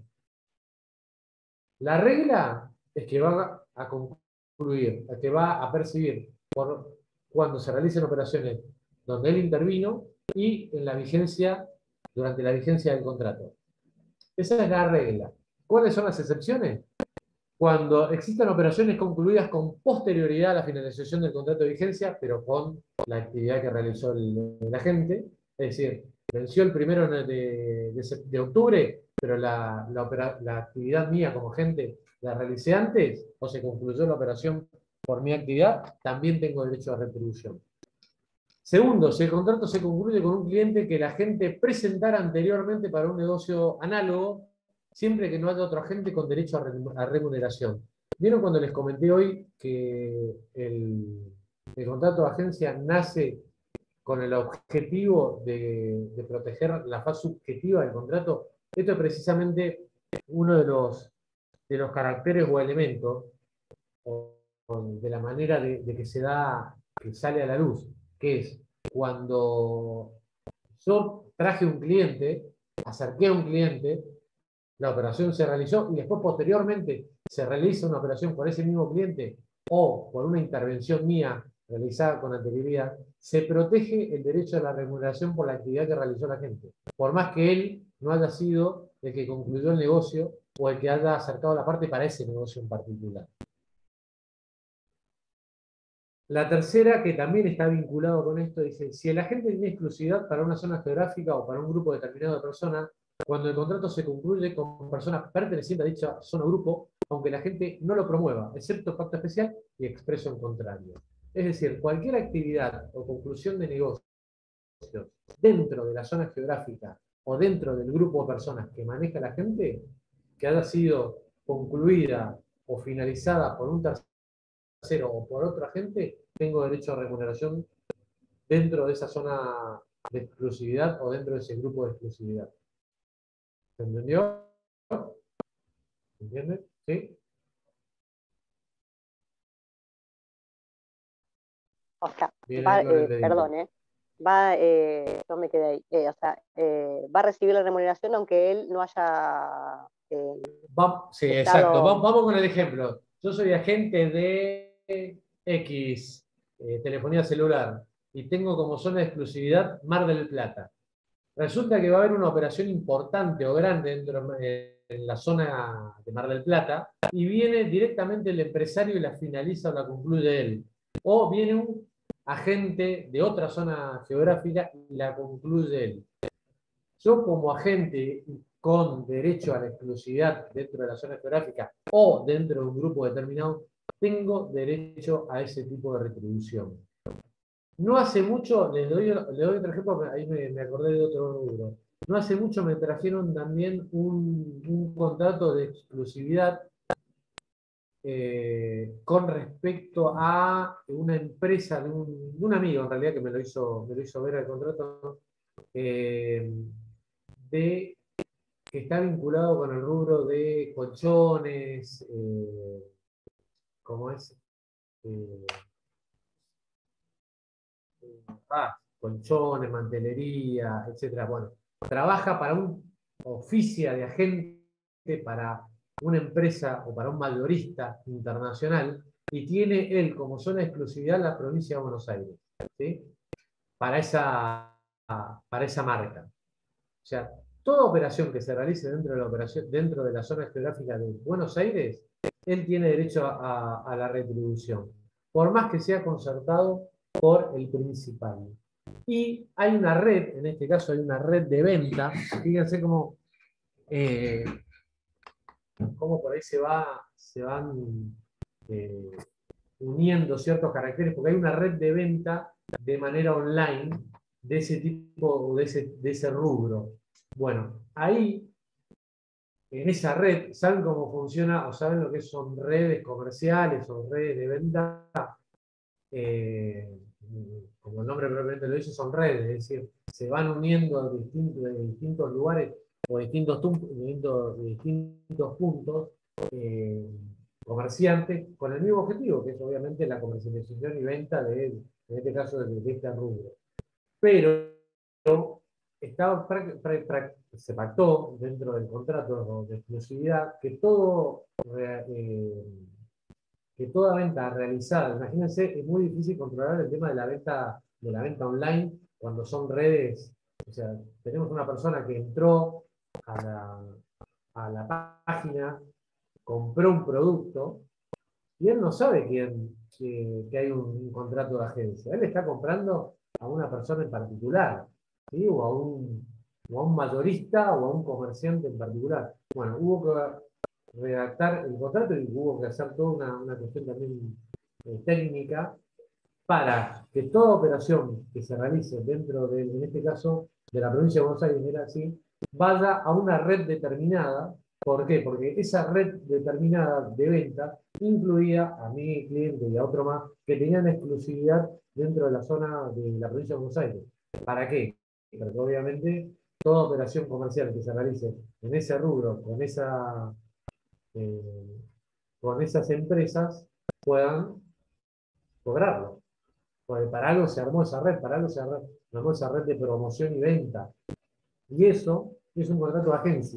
La regla es que va a concluir, que va a percibir por, cuando se realicen operaciones donde él intervino y en la vigencia, durante la vigencia del contrato. Esa es la regla. ¿Cuáles son las excepciones? Cuando existan operaciones concluidas con posterioridad a la finalización del contrato de vigencia, pero con la actividad que realizó el, el agente, es decir, venció el primero de, de, de octubre, pero la, la, opera, la actividad mía como agente la realicé antes, o se concluyó la operación por mi actividad, también tengo derecho a retribución. Segundo, si el contrato se concluye con un cliente que el agente presentara anteriormente para un negocio análogo, siempre que no haya otro agente con derecho a remuneración. ¿Vieron cuando les comenté hoy que el, el contrato de agencia nace con el objetivo de, de proteger la fase subjetiva del contrato? Esto es precisamente uno de los, de los caracteres o elementos o, o de la manera de, de que se da, que sale a la luz, que es cuando yo traje un cliente, acerqué a un cliente, la operación se realizó y después posteriormente se realiza una operación por ese mismo cliente o por una intervención mía realizada con anterioridad, se protege el derecho a la remuneración por la actividad que realizó la gente, por más que él no haya sido el que concluyó el negocio o el que haya acercado la parte para ese negocio en particular. La tercera, que también está vinculado con esto, dice, si el agente tiene exclusividad para una zona geográfica o para un grupo determinado de personas, cuando el contrato se concluye con personas pertenecientes a dicha zona o grupo, aunque la gente no lo promueva, excepto pacto especial y expreso en contrario. Es decir, cualquier actividad o conclusión de negocios dentro de la zona geográfica o dentro del grupo de personas que maneja la gente, que haya sido concluida o finalizada por un tercero o por otro agente, tengo derecho a remuneración dentro de esa zona de exclusividad o dentro de ese grupo de exclusividad. ¿Se entendió? ¿Se entiende? ¿Sí? O sea, va, eh, perdón, ¿eh? Va, eh, yo me quedé ahí. Eh, o sea, eh, va a recibir la remuneración aunque él no haya. Eh, Va, sí, estado... exacto. Va, vamos con el ejemplo. Yo soy agente de X, eh, telefonía celular, y tengo como zona de exclusividad Mar del Plata. Resulta que va a haber una operación importante o grande dentro eh, en la zona de Mar del Plata, y viene directamente el empresario y la finaliza o la concluye él. O viene un agente de otra zona geográfica y la concluye él. Yo como agente con derecho a la exclusividad dentro de la zona geográfica o dentro de un grupo determinado, tengo derecho a ese tipo de retribución. No hace mucho, les doy, les doy otro ejemplo, ahí me, me acordé de otro rubro. No hace mucho me trajeron también un, un contrato de exclusividad eh, con respecto a una empresa de un, de un amigo, en realidad, que me lo hizo, me lo hizo ver el contrato, eh, de, que está vinculado con el rubro de colchones, eh, ¿cómo es? Eh, ah, colchones, mantelería, etcétera. Bueno, trabaja para un oficia de agente para una empresa o para un mayorista internacional y tiene él como zona de exclusividad la provincia de Buenos Aires, ¿sí? Para esa, para esa marca. O sea, toda operación que se realice dentro de la operación, dentro de la zona geográfica de Buenos Aires, él tiene derecho a, a, a la retribución, por más que sea concertado por el principal. Y hay una red, en este caso hay una red de venta, fíjense cómo, eh, cómo por ahí se, va, se van eh, uniendo ciertos caracteres, porque hay una red de venta de manera online de ese tipo o de ese, de ese rubro. Bueno, ahí, en esa red, ¿saben cómo funciona o saben lo que son redes comerciales o redes de venta? Eh, como el nombre propiamente lo dice, son redes, es decir, se van uniendo de distintos, de distintos lugares o distintos, distintos, distintos puntos eh, comerciantes con el mismo objetivo, que es obviamente la comercialización y venta de, en este caso, de, de este rubro. Pero estaba, pra, pra, pra, se pactó dentro del contrato de exclusividad que todo eh, que toda venta realizada, imagínense, es muy difícil controlar el tema de la venta, de la venta online cuando son redes. O sea, tenemos una persona que entró a la, a la página, compró un producto, y él no sabe quién, que, que hay un, un contrato de agencia. Él está comprando a una persona en particular, ¿sí? o, a un, o a un mayorista o a un comerciante en particular. Bueno, hubo que redactar el contrato y hubo que hacer toda una, una cuestión también eh, técnica para que toda operación que se realice dentro de, en este caso, de la provincia de Buenos Aires, era así, vaya a una red determinada. ¿Por qué? Porque esa red determinada de venta incluía a mi cliente y a otro más que tenían exclusividad dentro de la zona de la provincia de Buenos Aires. ¿Para qué? Porque obviamente toda operación comercial que se realice en ese rubro, con esa Eh, con esas empresas puedan cobrarlo. Porque para algo se armó esa red, para algo se armó, se armó esa red de promoción y venta. Y eso es un contrato de agencia.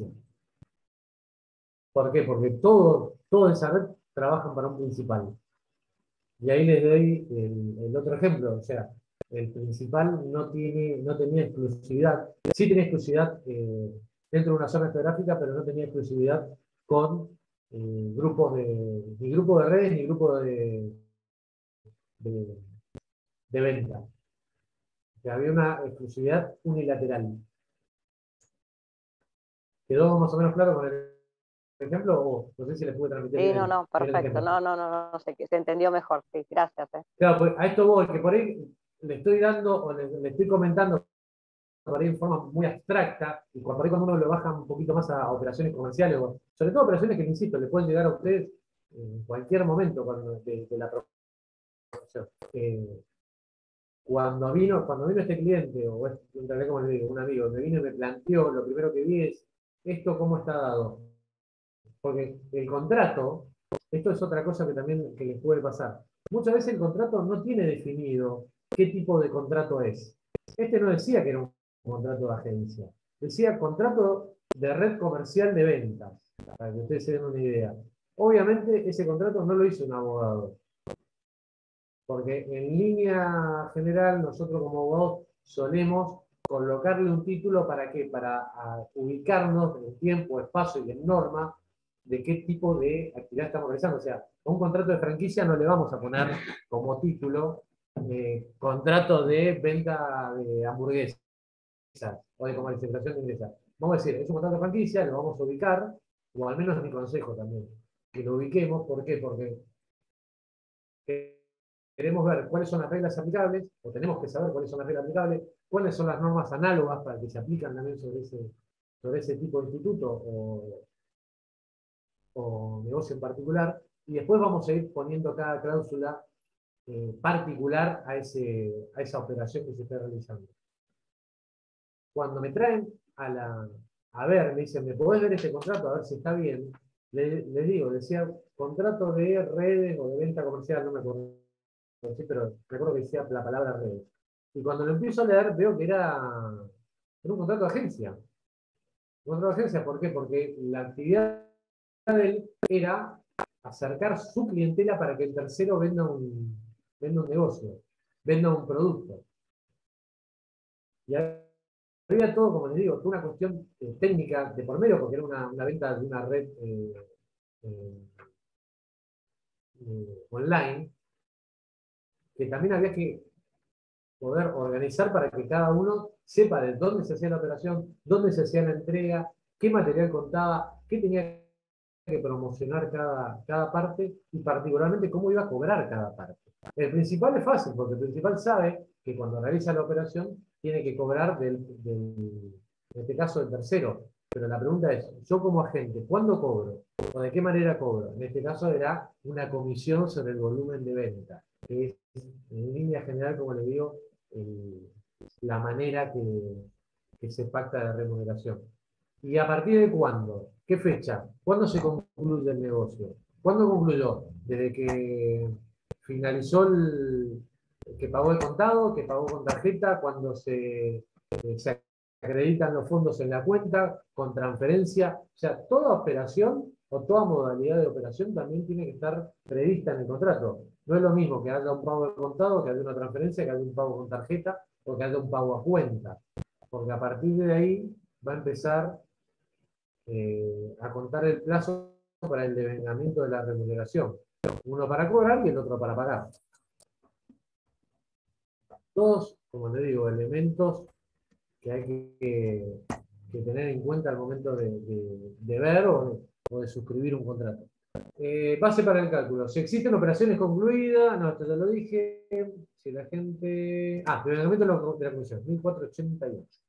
¿Por qué? Porque todo, toda esa red trabajan para un principal. Y ahí les doy el, el otro ejemplo. O sea, el principal no, tiene, no tenía exclusividad. Sí tenía exclusividad eh, dentro de una zona geográfica, pero no tenía exclusividad con Eh, grupos de, ni grupo de redes ni grupo de, de, de venta. O sea, había una exclusividad unilateral. ¿Quedó más o menos claro con el ejemplo? O no sé si les pude transmitir. Sí, no, no, perfecto. No, no, no, no, no sé, se entendió mejor. Sí, gracias. Eh. Claro, pues a esto voy, que por ahí le estoy dando o le, le estoy comentando por ahí en forma muy abstracta, y cuando, por ahí cuando uno lo baja un poquito más a operaciones comerciales, o, sobre todo operaciones que, insisto, le pueden llegar a ustedes en cualquier momento cuando, de, de la profesión. Eh, cuando, vino, cuando vino este cliente, o es, en realidad, como les digo, un amigo, me vino y me planteó, lo primero que vi es, ¿esto cómo está dado? Porque el contrato, esto es otra cosa que también que les puede pasar. Muchas veces el contrato no tiene definido qué tipo de contrato es. Este no decía que era un contrato de agencia. Decía contrato de red comercial de ventas, para que ustedes se den una idea. Obviamente ese contrato no lo hizo un abogado, porque en línea general nosotros como abogados solemos colocarle un título para qué, para a, ubicarnos en el tiempo, espacio y en norma de qué tipo de actividad estamos realizando. O sea, a un contrato de franquicia no le vamos a poner como título eh, contrato de venta de hamburguesas o de comercialización de ingresas. Vamos a decir, es un contrato de franquicia, lo vamos a ubicar, o al menos es mi consejo también, que lo ubiquemos. ¿Por qué? Porque queremos ver cuáles son las reglas aplicables, o tenemos que saber cuáles son las reglas aplicables, cuáles son las normas análogas para que se aplican también sobre ese, sobre ese tipo de instituto o, o negocio en particular, y después vamos a ir poniendo cada cláusula eh, particular a, ese, a esa operación que se está realizando. Cuando me traen a la a ver, me dicen, ¿me podés ver este contrato? A ver si está bien. Les, les digo, decía contrato de redes o de venta comercial, no me acuerdo, sí, pero recuerdo que decía la palabra redes. Y cuando lo empiezo a leer, veo que era, era un contrato de agencia. Un contrato de agencia, ¿por qué? Porque la actividad de él era acercar su clientela para que el tercero venda un, venda un negocio, venda un producto. Y había todo, como les digo, una cuestión eh, técnica de por medio, porque era una, una venta de una red eh, eh, eh, online, que también había que poder organizar para que cada uno sepa de dónde se hacía la operación, dónde se hacía la entrega, qué material contaba, qué tenía que promocionar cada, cada parte y particularmente cómo iba a cobrar cada parte. El principal es fácil, porque el principal sabe que cuando realiza la operación tiene que cobrar del, del, en este caso del tercero. Pero la pregunta es, yo como agente, ¿cuándo cobro? ¿O de qué manera cobro? En este caso era una comisión sobre el volumen de venta, que es, en línea general, como le digo, el, la manera que, que se pacta de remuneración. ¿Y a partir de cuándo? ¿Qué fecha? ¿Cuándo se concluye el negocio? ¿Cuándo concluyó? Desde que finalizó el que pagó el contado, que pagó con tarjeta, cuando se, se acreditan los fondos en la cuenta, con transferencia. O sea, toda operación o toda modalidad de operación también tiene que estar prevista en el contrato. No es lo mismo que haya un pago de contado, que haya una transferencia, que haya un pago con tarjeta o que haya un pago a cuenta. Porque a partir de ahí va a empezar eh, a contar el plazo para el devengamiento de la remuneración. Uno para cobrar y el otro para pagar. Todos, como le digo, elementos que hay que, que tener en cuenta al momento de, de, de ver o de, o de suscribir un contrato. Eh, base para el cálculo. Si existen operaciones concluidas, no, esto ya lo dije. Si la gente. Ah, devengamiento de la comisión, mil cuatrocientos ochenta y ocho.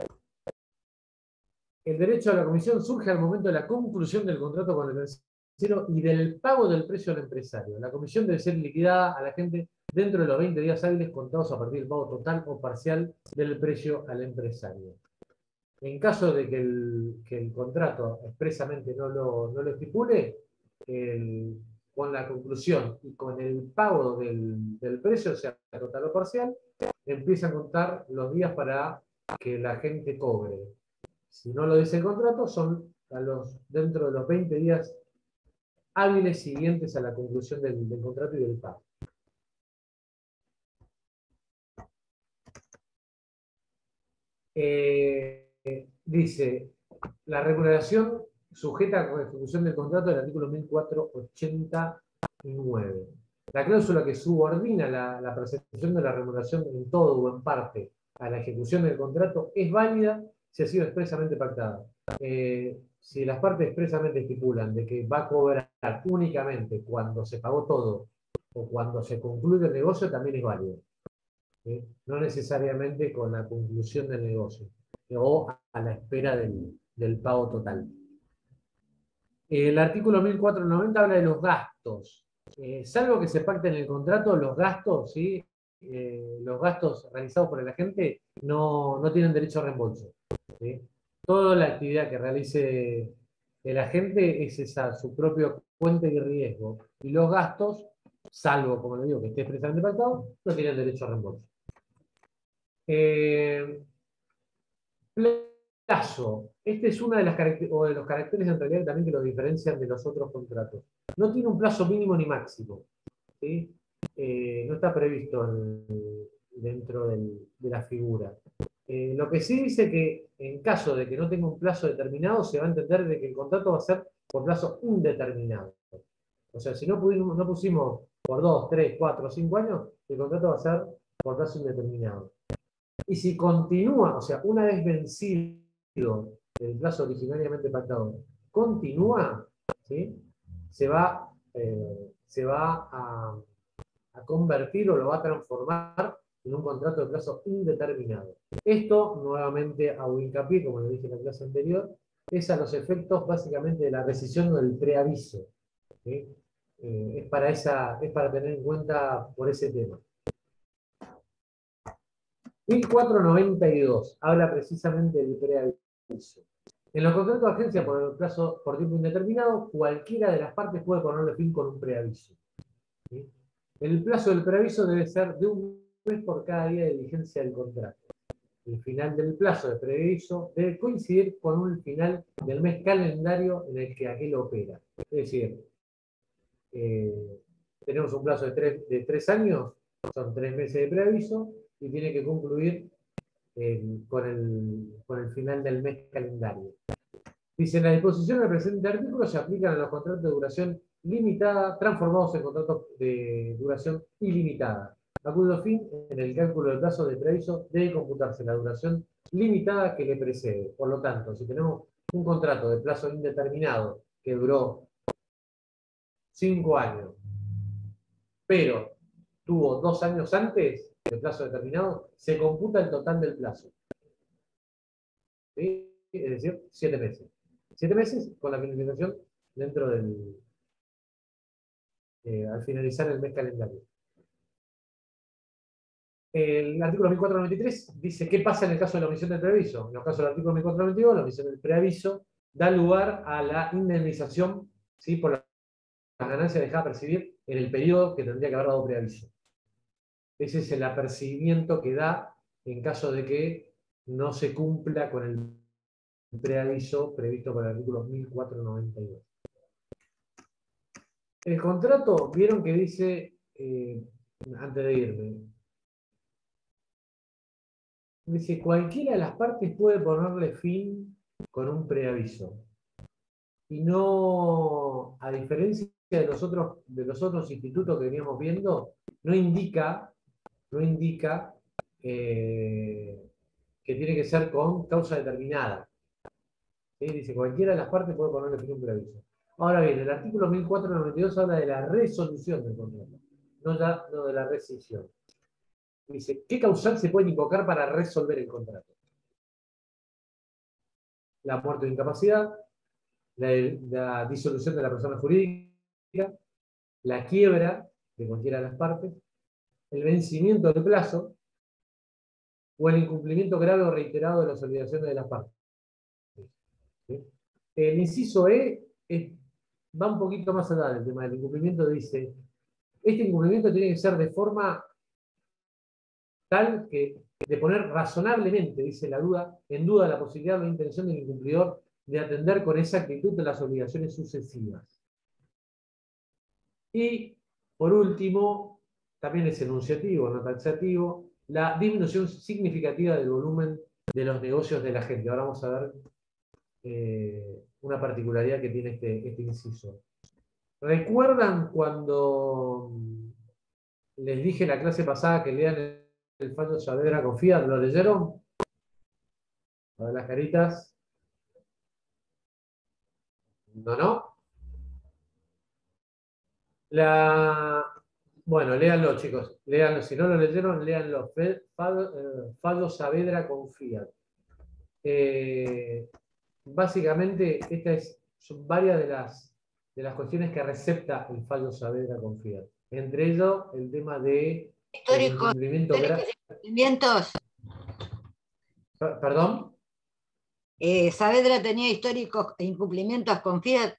El derecho a la comisión surge al momento de la conclusión del contrato con el tercero y del pago del precio al empresario. La comisión debe ser liquidada a la gente dentro de los veinte días hábiles contados a partir del pago total o parcial del precio al empresario. En caso de que el, que el contrato expresamente no lo, no lo estipule, el, con la conclusión y con el pago del, del precio, sea total o parcial, empieza a contar los días para que la gente cobre. Si no lo dice el contrato, son a los, dentro de los veinte días hábiles siguientes a la conclusión del, del contrato y del pago. Eh, dice, la remuneración sujeta a la ejecución del contrato del artículo mil cuatrocientos ochenta y nueve. La cláusula que subordina la, la percepción de la remuneración en todo o en parte a la ejecución del contrato es válida si ha sido expresamente pactada. Eh, si las partes expresamente estipulan de que va a cobrar únicamente cuando se pagó todo o cuando se concluye el negocio, también es válido. ¿Sí? No necesariamente con la conclusión del negocio o a la espera del, del pago total. El artículo mil cuatrocientos noventa habla de los gastos. Eh, salvo que se pacte en el contrato, los gastos, ¿sí? eh, los gastos realizados por el agente no, no tienen derecho a reembolso. ¿Sí? Toda la actividad que realice el agente es esa, su propio cuenta y riesgo. Y los gastos, salvo, como le digo, que esté expresamente pactado, no tienen derecho a reembolso. Eh, plazo. Este es uno de, las o de los caracteres en realidad también que lo diferencian de los otros contratos. No tiene un plazo mínimo ni máximo. ¿Sí? Eh, no está previsto en, dentro del, de la figura. Eh, lo que sí dice que en caso de que no tenga un plazo determinado, se va a entender de que el contrato va a ser por plazo indeterminado. O sea, si no, pudimos, no pusimos por dos, tres, cuatro, cinco años, el contrato va a ser por plazo indeterminado. Y si continúa, o sea, una vez vencido el plazo originariamente pactado, continúa, ¿sí? se va, eh, se va a, a convertir o lo va a transformar en un contrato de plazo indeterminado. Esto, nuevamente hago hincapié, como lo dije en la clase anterior, es a los efectos básicamente de la rescisión del preaviso. ¿Sí? Eh, es, para esa, es para tener en cuenta por ese tema. mil cuatrocientos noventa y dos habla precisamente del preaviso. En los contratos de agencia por el plazo por tiempo indeterminado, cualquiera de las partes puede ponerle fin con un preaviso. ¿Sí? El plazo del preaviso debe ser de un mes por cada día de vigencia del contrato. El final del plazo de preaviso debe coincidir con un final del mes calendario en el que aquel opera. Es decir, eh, tenemos un plazo de tres, de tres años, son tres meses de preaviso, y tiene que concluir eh, con, el, con el final del mes calendario. Dice, las disposiciones del presente artículo se aplican a los contratos de duración limitada, transformados en contratos de duración ilimitada, a cuyo fin, en el cálculo del plazo de preaviso, debe computarse la duración limitada que le precede. Por lo tanto, si tenemos un contrato de plazo indeterminado que duró cinco años, pero tuvo dos años antes del plazo determinado, se computa el total del plazo. ¿Sí? Es decir, siete meses. Siete meses con la finalización dentro del... Eh, al finalizar el mes calendario. El artículo mil cuatrocientos noventa y tres dice qué pasa en el caso de la omisión del preaviso. En los casos del artículo mil cuatrocientos noventa y dos, la omisión del preaviso da lugar a la indemnización, ¿sí?, por la ganancia dejada de percibir en el periodo que tendría que haber dado preaviso. Ese es el apercibimiento que da en caso de que no se cumpla con el preaviso previsto por el artículo mil cuatrocientos noventa y dos. El contrato, vieron que dice, eh, antes de irme, dice, cualquiera de las partes puede ponerle fin con un preaviso. Y no, a diferencia de los otros, de los otros institutos que veníamos viendo, no indica, no indica eh, que tiene que ser con causa determinada. ¿Sí? Dice, cualquiera de las partes puede ponerle fin a un preaviso. Ahora bien, el artículo mil cuatrocientos noventa y dos habla de la resolución del contrato, no, ya, no de la rescisión. Dice, ¿qué causal se puede invocar para resolver el contrato? La muerte o incapacidad, la, la disolución de la persona jurídica, la quiebra de cualquiera de las partes, el vencimiento del plazo o el incumplimiento grave o reiterado de las obligaciones de las partes. ¿Sí? El inciso E es, va un poquito más allá del tema del incumplimiento. Dice, este incumplimiento tiene que ser de forma tal que de poner razonablemente, dice la duda, en duda la posibilidad o la intención del incumplidor de atender con exactitud de las obligaciones sucesivas. Y, por último, también es enunciativo, no taxativo, la disminución significativa del volumen de los negocios de la gente. Ahora vamos a ver eh, una particularidad que tiene este, este inciso. ¿Recuerdan cuando les dije en la clase pasada que lean el, el fallo Saavedra con Fiat? ¿Lo leyeron? A ver las caritas. No, no. La... Bueno, léanlo, chicos. Léanlo. Si no lo leyeron, léanlo. Fallo, fallo Saavedra con Fiat. Eh, básicamente, estas son varias de las, de las cuestiones que recepta el fallo Saavedra con Fiat. Entre ellos, el tema de históricos, incumplimiento históricos incumplimientos. ¿Perdón? Eh, Saavedra tenía históricos incumplimientos con Fiat.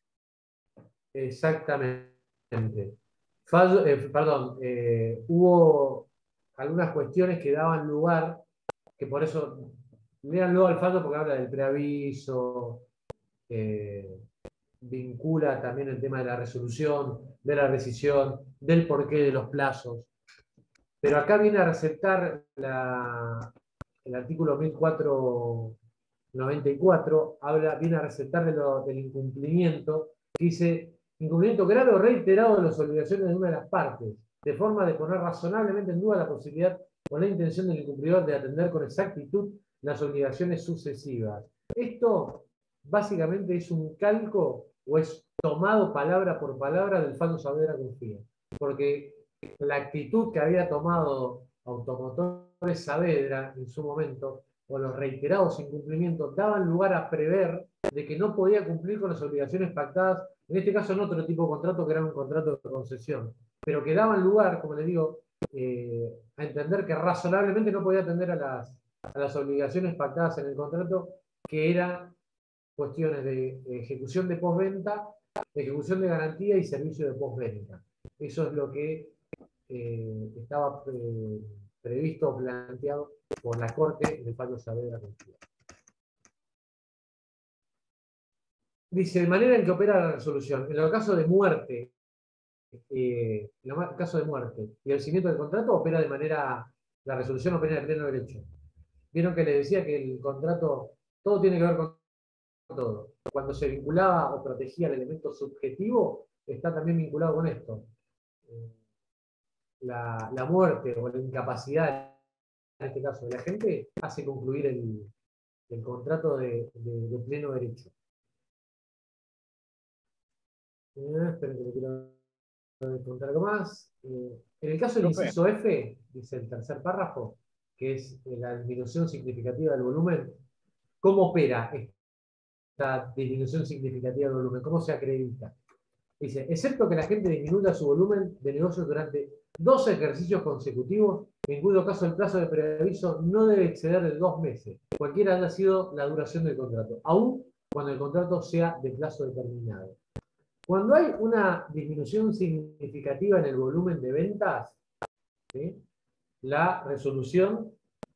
Exactamente. Fallo, eh, perdón, eh, hubo algunas cuestiones que daban lugar, que por eso léanlo al fallo porque habla del preaviso, eh, vincula también el tema de la resolución, de la rescisión, del porqué de los plazos. Pero acá viene a receptar la, el artículo mil cuatrocientos noventa y cuatro, habla, viene a receptar de lo, del incumplimiento, que dice, incumplimiento grave o reiterado de las obligaciones de una de las partes, de forma de poner razonablemente en duda la posibilidad o la intención del incumplidor de atender con exactitud las obligaciones sucesivas. Esto básicamente es un calco o es tomado palabra por palabra del fallo Saavedra con Fiat, porque la actitud que había tomado Automotores Saavedra en su momento, o los reiterados incumplimientos, daban lugar a prever de que no podía cumplir con las obligaciones pactadas, en este caso en otro tipo de contrato que era un contrato de concesión, pero que daban lugar, como les digo, eh, a entender que razonablemente no podía atender a las, a las obligaciones pactadas en el contrato, que eran cuestiones de ejecución de postventa, ejecución de garantía y servicio de postventa. Eso es lo que eh, estaba eh, previsto o planteado por la Corte en el fallo Saavedra con Fiat. Dice, de manera en que opera la resolución. En el caso de muerte, eh, en el caso de muerte y el vencimiento del contrato, opera de manera, la resolución opera de pleno derecho. Vieron que les decía que el contrato, todo tiene que ver con todo. Cuando se vinculaba o protegía el elemento subjetivo, está también vinculado con esto. La, la muerte o la incapacidad, en este caso de la gente, hace concluir el, el contrato de, de, de pleno derecho. Eh, esperen que me quiero de contar algo más. Eh, en el caso del Profe. inciso F, dice el tercer párrafo, que es eh, la disminución significativa del volumen, ¿cómo opera esta disminución significativa del volumen? ¿Cómo se acredita? Dice, excepto que la gente disminuya su volumen de negocios durante dos ejercicios consecutivos, en cuyo caso el plazo de preaviso no debe exceder de dos meses, cualquiera haya sido la duración del contrato, aun cuando el contrato sea de plazo determinado. Cuando hay una disminución significativa en el volumen de ventas, ¿sí?, la resolución,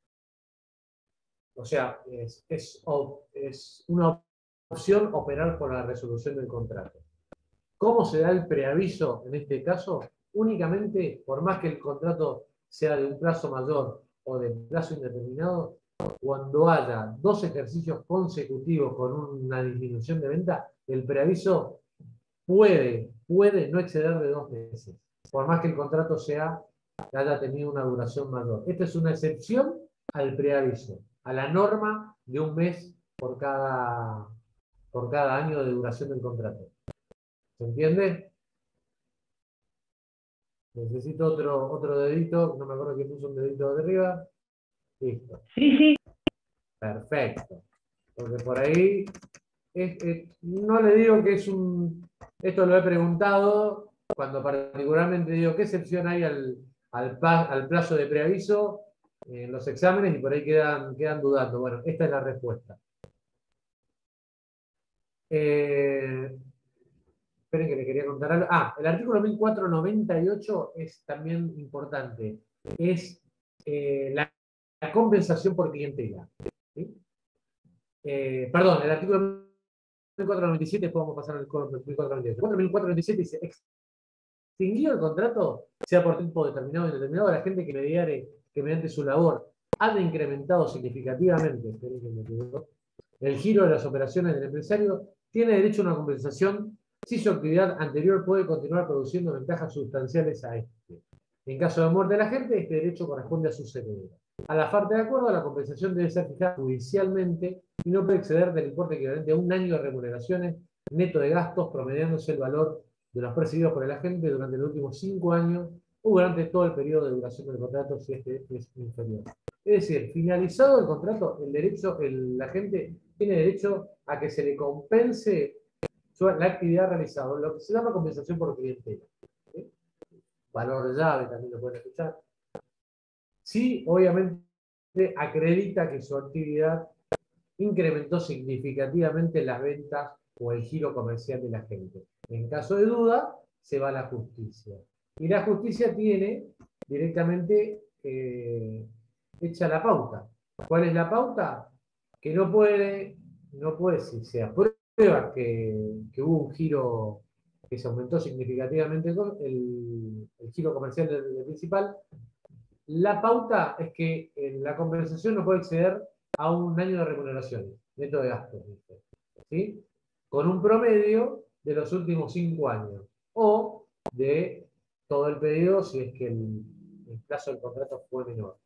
o sea, es, es, es una opción operar por la resolución del contrato. ¿Cómo se da el preaviso en este caso? Únicamente, por más que el contrato sea de un plazo mayor o de plazo indeterminado, cuando haya dos ejercicios consecutivos con una disminución de venta, el preaviso puede, puede no exceder de dos meses, por más que el contrato sea, haya tenido una duración mayor. Esta es una excepción al preaviso, a la norma de un mes por cada, por cada año de duración del contrato. ¿Se entiende? Necesito otro, otro dedito, no me acuerdo quién puso un dedito de arriba. Listo. Sí, sí. Perfecto. Porque por ahí, es, es, no le digo que es un... Esto lo he preguntado cuando particularmente digo qué excepción hay al, al, al plazo de preaviso en los exámenes y por ahí quedan, quedan dudando. Bueno, esta es la respuesta. Eh... Esperen que le quería contar algo. Ah, el artículo mil cuatrocientos noventa y ocho es también importante. Es eh, la, la compensación por clientela. ¿Sí? Eh, perdón, el artículo mil cuatrocientos noventa y siete, podemos pasar al mil cuatrocientos noventa y ocho. El mil cuatrocientos noventa y siete dice, extinguido el contrato, sea por tiempo determinado o indeterminado, la gente que mediare, que mediante su labor haya incrementado significativamente el giro de las operaciones del empresario, tiene derecho a una compensación si su actividad anterior puede continuar produciendo ventajas sustanciales a este. En caso de muerte de la gente, este derecho corresponde a su heredero. A la falta de acuerdo, la compensación debe ser fijada judicialmente y no puede exceder del importe equivalente a un año de remuneraciones neto de gastos, promediándose el valor de los percibidos por el agente durante los últimos cinco años o durante todo el periodo de duración del contrato si este es inferior. Es decir, finalizado el contrato, el derecho, el agente tiene derecho a que se le compense la actividad realizada, lo que se llama compensación por clientela. ¿Sí? Valor llave también lo pueden escuchar. Sí, obviamente acredita que su actividad incrementó significativamente las ventas o el giro comercial de la gente. En caso de duda, se va a la justicia. Y la justicia tiene directamente eh, hecha la pauta. ¿Cuál es la pauta? Que no puede, no puede, si se aprueba que, que hubo un giro, que se aumentó significativamente el, el giro comercial del, del principal, la pauta es que eh, la compensación no puede exceder a un año de remuneraciones, neto de gastos, ¿sí? Con un promedio de los últimos cinco años, o de todo el periodo si es que el, el plazo del contrato fue menor.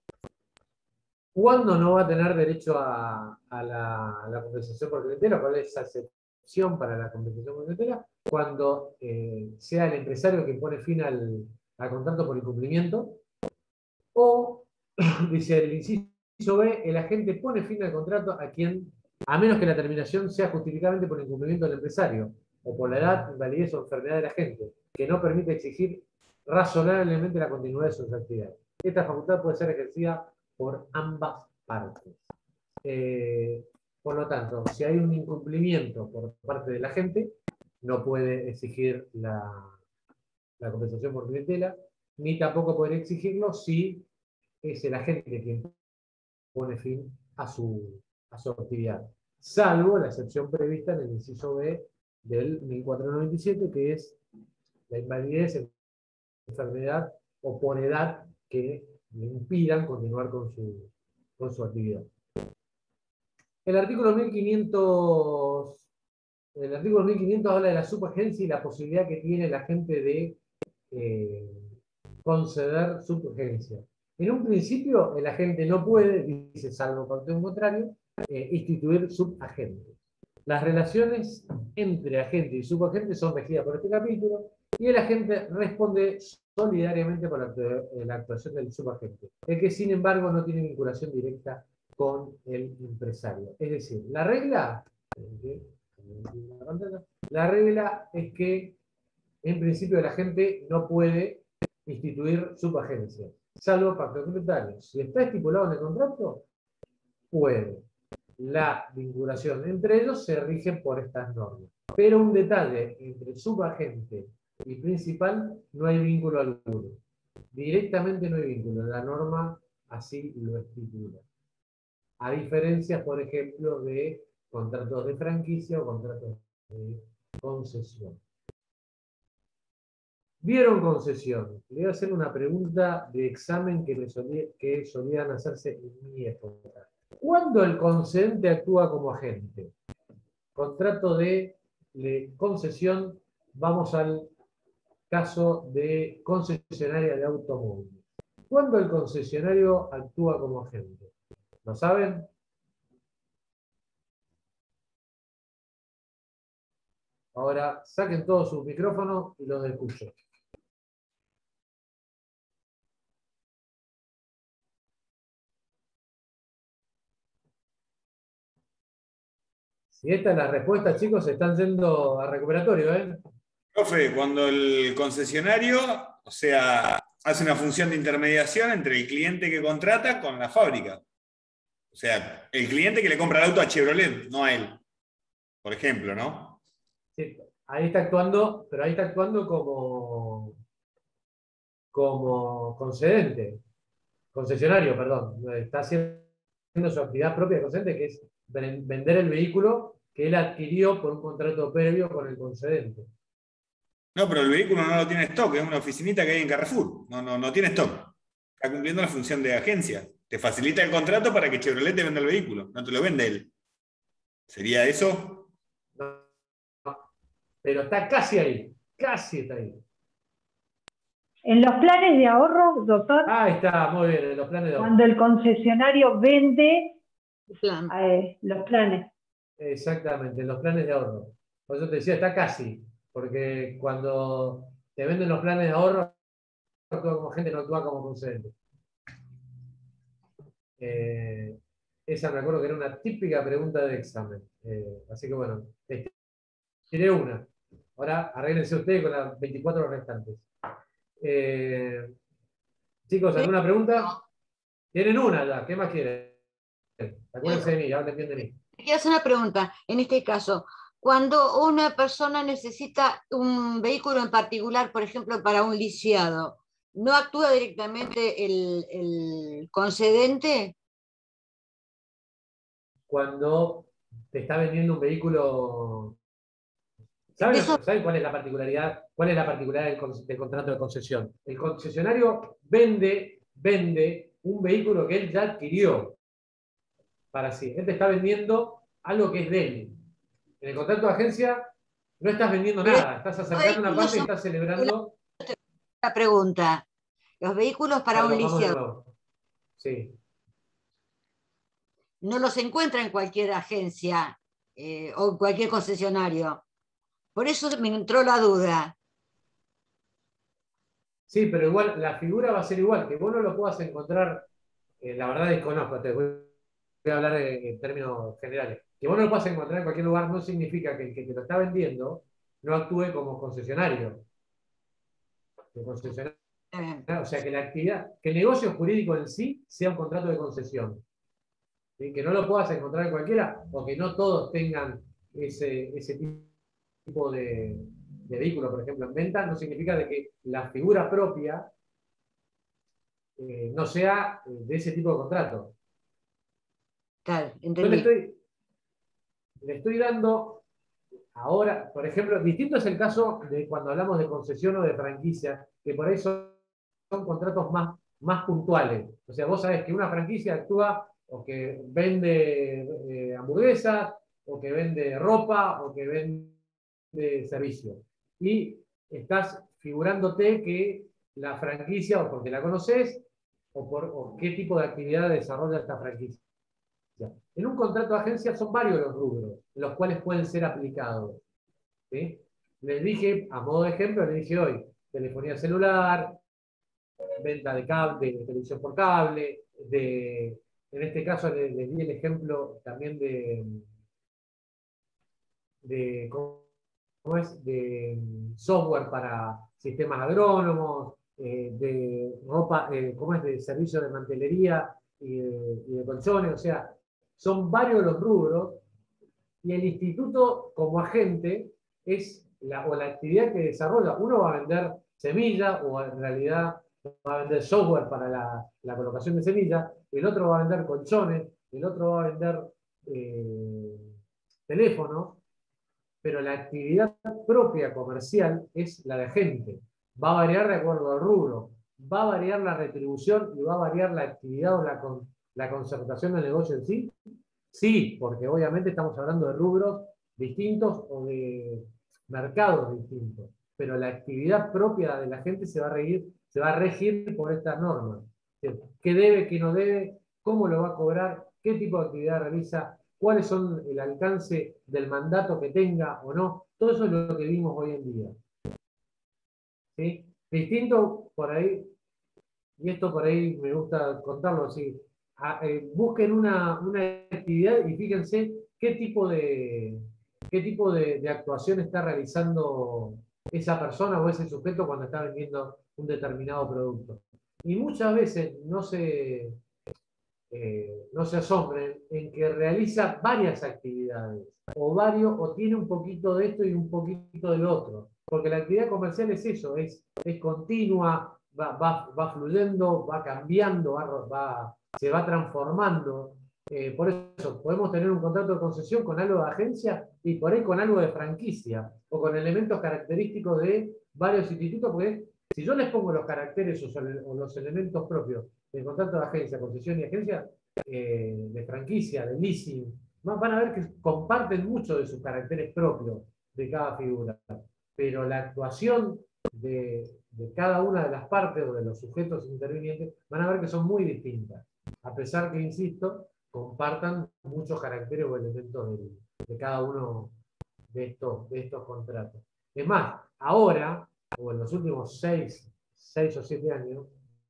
¿Cuándo no va a tener derecho a, a, la, a la compensación por clientela? ¿Cuál es esa excepción para la compensación por clientela? Cuando eh, sea el empresario que pone fin al, al contrato por incumplimiento, o, dice el inciso B, el agente pone fin al contrato a quien, a menos que la terminación sea justificadamente por incumplimiento del empresario, o por la edad, invalidez o enfermedad del agente, que no permite exigir razonablemente la continuidad de sus actividades. Esta facultad puede ser ejercida por ambas partes. Eh, por lo tanto, si hay un incumplimiento por parte del agente, no puede exigir la, la compensación por clientela, ni tampoco puede exigirlo si es el agente quien pone fin a su, a su actividad, salvo la excepción prevista en el inciso B del mil cuatrocientos noventa y siete, que es la invalidez, enfermedad o por edad que le impidan continuar con su, con su actividad. El artículo mil quinientos, el artículo mil quinientos habla de la subagencia y la posibilidad que tiene el agente de eh, conceder subagencia. En un principio, el agente no puede, dice salvo por un contrario, eh, instituir subagentes. Las relaciones entre agente y subagente son regidas por este capítulo y el agente responde solidariamente por la, la actuación del subagente, el que sin embargo no tiene vinculación directa con el empresario. Es decir, la regla, la regla es que en principio el agente no puede instituir subagencia, salvo pacto contrario. Si está estipulado en el contrato, puede. La vinculación entre ellos se rige por estas normas. Pero un detalle, entre subagente y principal no hay vínculo alguno. Directamente no hay vínculo. La norma así lo estipula. A diferencia, por ejemplo, de contratos de franquicia o contratos de concesión. ¿Vieron concesión? Le voy a hacer una pregunta de examen que, me solía, que solían hacerse en mi época. ¿Cuándo el concedente actúa como agente? Contrato de, de concesión, vamos al caso de concesionaria de automóviles. ¿Cuándo el concesionario actúa como agente? ¿Lo saben? Ahora saquen todos sus micrófonos y los escucho. Si esta es la respuesta, chicos, se están yendo a recuperatorio, ¿eh? Profe, cuando el concesionario, o sea, hace una función de intermediación entre el cliente que contrata con la fábrica. O sea, el cliente que le compra el auto a Chevrolet, no a él. Por ejemplo, ¿no? Sí, ahí está actuando, pero ahí está actuando como, como concedente, concesionario, perdón. Está haciendo su actividad propia de concedente, que es vender el vehículo que él adquirió por un contrato previo con el concedente. No, pero el vehículo no lo tiene stock, es una oficinita que hay en Carrefour. No, no, no tiene stock. Está cumpliendo la función de agencia. Te facilita el contrato para que Chevrolet te venda el vehículo, no te lo vende él. ¿Sería eso? No, no. Pero está casi ahí, casi está ahí. En los planes de ahorro, doctor. Ah, está, muy bien, en los planes de ahorro. Cuando el concesionario vende Plan. eh, los planes. Exactamente, en los planes de ahorro. Por eso te decía, está casi. Porque cuando te venden los planes de ahorro, actúa como agente, no actúa como concedente. Eh, esa me acuerdo que era una típica pregunta de examen. Eh, así que bueno, tiré una. Ahora arréglense ustedes con las veinticuatro restantes. Eh, chicos, ¿alguna pregunta? Tienen una ya, ¿qué más quieren? Acuérdense de mí, ahora entienden de mí. Quiero hacer una pregunta. En este caso, cuando una persona necesita un vehículo en particular, por ejemplo, para un lisiado, ¿no actúa directamente el, el concedente? Cuando te está vendiendo un vehículo. ¿Saben, Eso... ¿saben cuál es la particularidad? ¿Cuál es la particularidad del, del contrato de concesión? El concesionario vende, vende un vehículo que él ya adquirió para sí. Él te está vendiendo algo que es de él. En el contrato de agencia no estás vendiendo nada, estás acercando una parte y estás celebrando. La pregunta, los vehículos para Perdón, un lisiado. Sí. No los encuentra en cualquier agencia eh, o en cualquier concesionario. Por eso me entró la duda. Sí, pero igual la figura va a ser igual, que vos no lo puedas encontrar, eh, la verdad desconozco, te voy a hablar en, en términos generales. Que vos no lo puedas encontrar en cualquier lugar no significa que el que te lo está vendiendo no actúe como concesionario. El concesionario eh. O sea, que la actividad, que el negocio jurídico en sí sea un contrato de concesión. ¿Sí? Que no lo puedas encontrar en cualquiera, o que no todos tengan ese, ese tipo de, de vehículo, por ejemplo, en venta, no significa de que la figura propia eh, no sea de ese tipo de contrato. Claro, entendí. Yo le estoy, le estoy dando ahora, por ejemplo, distinto es el caso de cuando hablamos de concesión o de franquicia, que por ahí son, son contratos más, más puntuales. O sea, vos sabés que una franquicia actúa o que vende eh, hamburguesas, o que vende ropa, o que vende servicio. Y estás figurándote que la franquicia, o porque la conoces, o por o qué tipo de actividad desarrolla esta franquicia. En un contrato de agencia son varios los rubros en los cuales pueden ser aplicados. ¿Sí? les dije, a modo de ejemplo, les dije hoy, telefonía celular, venta de cable, de televisión por cable, de, en este caso les, les di el ejemplo también de, de, ¿cómo es? De software para sistemas agrónomos, eh, de ropa, eh, ¿cómo es? De servicio de mantelería y de, y de colchones, o sea, son varios los rubros, y el instituto como agente es la, o la actividad que desarrolla. Uno va a vender semillas, o en realidad va a vender software para la, la colocación de semillas, el otro va a vender colchones, el otro va a vender eh, teléfonos, pero la actividad propia comercial es la de agente. Va a variar de acuerdo al rubro, va a variar la retribución y va a variar la actividad o la, con, la concertación del negocio en sí. Sí, porque obviamente estamos hablando de rubros distintos o de mercados distintos, pero la actividad propia de la gente se va a regir, se va a regir por estas normas. ¿Qué debe, qué no debe? ¿Cómo lo va a cobrar? ¿Qué tipo de actividad realiza? ¿Cuáles son el alcance del mandato que tenga o no? Todo eso es lo que vimos hoy en día. ¿Sí? Distinto por ahí, y esto por ahí me gusta contarlo así, a, eh, busquen una, una actividad y fíjense qué tipo de, qué tipo de, de actuación está realizando esa persona o ese sujeto cuando está vendiendo un determinado producto. Y muchas veces no se, eh, no se asombren en que realiza varias actividades, o varios, o tiene un poquito de esto y un poquito del otro. Porque la actividad comercial es eso, es, es continua, va, va, va fluyendo, va cambiando, va, va, se va transformando. Eh, por eso podemos tener un contrato de concesión con algo de agencia y por ahí con algo de franquicia, o con elementos característicos de varios institutos, porque si yo les pongo los caracteres o los elementos propios del contrato de agencia, concesión y agencia, eh, de franquicia, de leasing, van a ver que comparten mucho de sus caracteres propios de cada figura, pero la actuación de, de cada una de las partes o de los sujetos intervinientes van a ver que son muy distintas, a pesar que, insisto, compartan muchos caracteres o elementos de, de cada uno de estos, de estos contratos. Es más, ahora, o en los últimos seis, seis o siete años,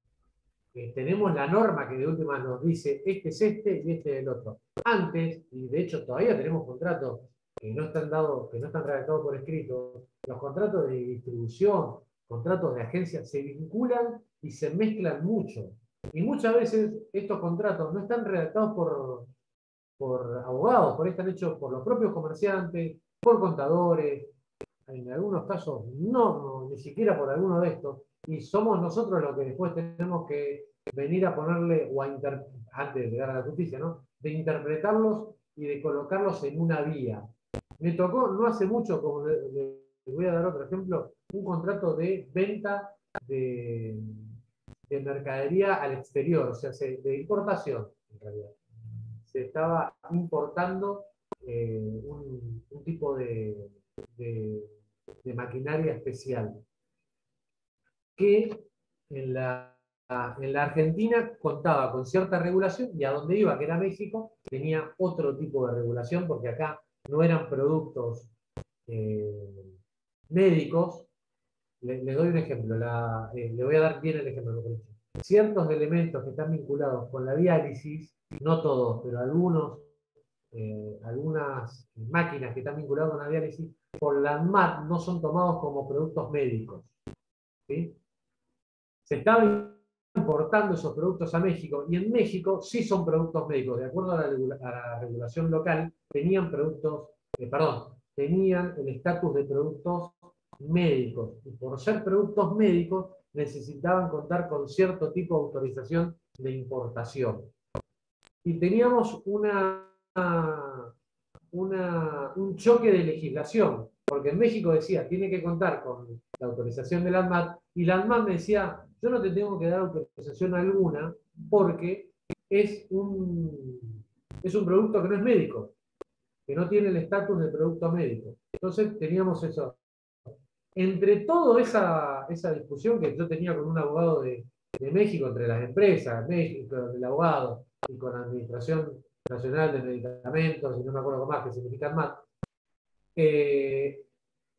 eh, tenemos la norma que de última nos dice este es este y este es el otro. Antes, y de hecho todavía tenemos contratos que no están dados, que no están redactados por escrito, los contratos de distribución, contratos de agencia, se vinculan y se mezclan mucho. Y muchas veces estos contratos no están redactados por, por abogados, por ahí están hechos por los propios comerciantes, por contadores, en algunos casos no, no, ni siquiera por alguno de estos, y somos nosotros los que después tenemos que venir a ponerle, o a inter, antes de llegar a la justicia, ¿no? De interpretarlos y de colocarlos en una vía. Me tocó no hace mucho, como le, le voy a dar otro ejemplo, un contrato de venta de, de mercadería al exterior, o sea, de importación, en realidad. Se estaba importando eh, un, un tipo de, de, de maquinaria especial que en la, en la Argentina contaba con cierta regulación, y a donde iba, que era México, tenía otro tipo de regulación, porque acá no eran productos eh, médicos. Le, le doy un ejemplo, la, eh, le voy a dar bien el ejemplo. Ciertos elementos que están vinculados con la diálisis, no todos, pero algunos, eh, algunas máquinas que están vinculadas con la diálisis, por la ANMAT no son tomados como productos médicos. ¿Sí? Se estaban importando esos productos a México, y en México sí son productos médicos. De acuerdo a la, a la regulación local, tenían productos, eh, perdón, tenían el estatus de productos médicos, y por ser productos médicos necesitaban contar con cierto tipo de autorización de importación. Y teníamos una, una, un choque de legislación, porque en México decía, tiene que contar con la autorización de la ANMAT, y la ANMAT me decía, yo no te tengo que dar autorización alguna, porque es un, es un producto que no es médico, que no tiene el estatus de producto médico. Entonces teníamos eso. Entre toda esa, esa discusión que yo tenía con un abogado de, de México, entre las empresas, México, el abogado, y con la Administración Nacional de Medicamentos, y no me acuerdo más, que significa ANMAT, eh,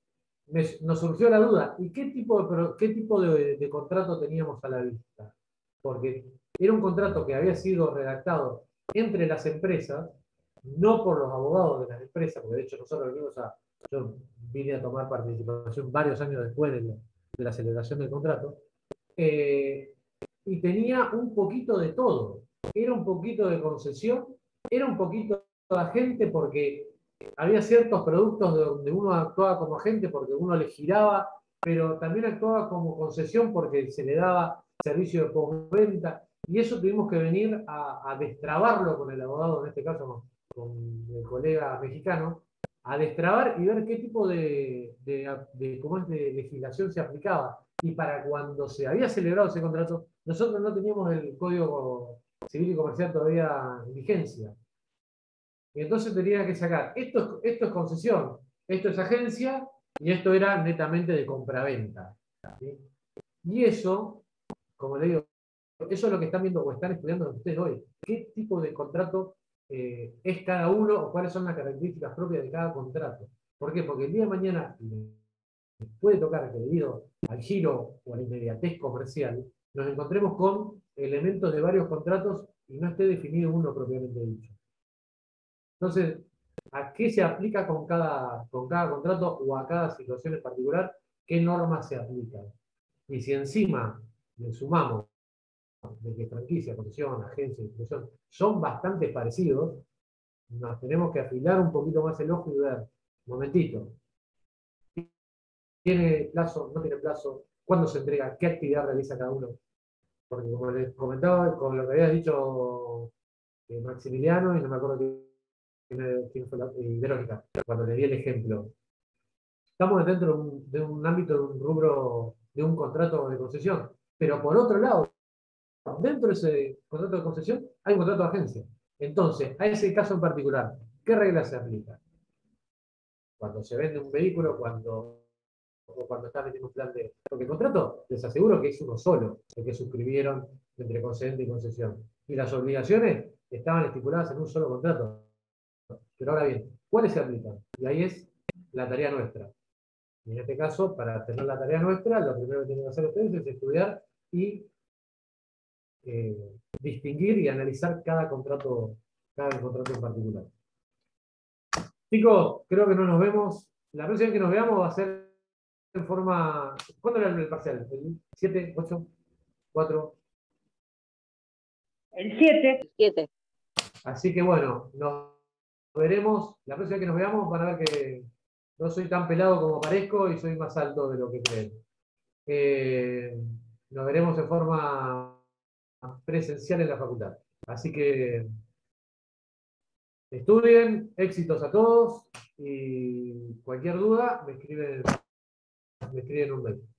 me, nos surgió la duda, ¿y qué tipo, de, qué tipo de, de contrato teníamos a la vista? Porque era un contrato que había sido redactado entre las empresas, no por los abogados de las empresas, porque de hecho nosotros venimos a, yo vine a tomar participación varios años después de la, de la celebración del contrato, eh, y tenía un poquito de todo. Era un poquito de concesión, era un poquito de agente porque había ciertos productos donde uno actuaba como agente porque uno le giraba, pero también actuaba como concesión porque se le daba servicio de postventa, y eso tuvimos que venir a, a destrabarlo con el abogado, en este caso con el colega mexicano, a destrabar y ver qué tipo de, de, de, cómo es de legislación se aplicaba. Y para cuando se había celebrado ese contrato, nosotros no teníamos el Código Civil y Comercial todavía en vigencia. Y entonces tenía que sacar, esto, esto es concesión, esto es agencia, y esto era netamente de compraventa. ¿Sí? Y eso, como le digo, eso es lo que están viendo o están estudiando ustedes hoy. ¿Qué tipo de contrato eh, es cada uno o cuáles son las características propias de cada contrato? ¿Por qué? Porque el día de mañana les puede tocar que debido al giro o a la inmediatez comercial nos encontremos con elementos de varios contratos y no esté definido uno propiamente dicho. Entonces, ¿a qué se aplica con cada, con cada contrato o a cada situación en particular? ¿Qué normas se aplican? Y si encima le sumamos de que franquicia, concesión, agencia, institución son bastante parecidos, nos tenemos que afilar un poquito más el ojo y ver, un momentito, ¿tiene plazo? ¿No tiene plazo? ¿Cuándo se entrega? ¿Qué actividad realiza cada uno? Porque como les comentaba, con lo que había dicho eh, Maximiliano, y no me acuerdo quién, quién fue la, eh, Verónica, cuando le di el ejemplo. Estamos dentro de un, de un ámbito, de un rubro, de un contrato de concesión, pero por otro lado, dentro de ese contrato de concesión hay un contrato de agencia. Entonces, a ese caso en particular, ¿qué reglas se aplican? Cuando se vende un vehículo, cuando, o cuando está metiendo un plan de... Porque el contrato, les aseguro que es uno solo, el que suscribieron entre concedente y concesión. Y las obligaciones estaban estipuladas en un solo contrato. Pero ahora bien, ¿cuáles se aplican? Y ahí es la tarea nuestra. Y en este caso, para tener la tarea nuestra, lo primero que tienen que hacer ustedes es estudiar y eh, distinguir y analizar cada contrato, cada contrato en particular. Chicos, creo que no nos vemos. La próxima vez que nos veamos va a ser en forma... ¿Cuándo era el parcial? ¿El siete, ocho, cuatro? El siete. siete. Así que bueno, nos veremos. La próxima vez que nos veamos van a ver que no soy tan pelado como parezco y soy más alto de lo que creen. Eh, nos veremos en forma presencial en la facultad. Así que estudien, éxitos a todos y cualquier duda me escriben, me escriben un mail.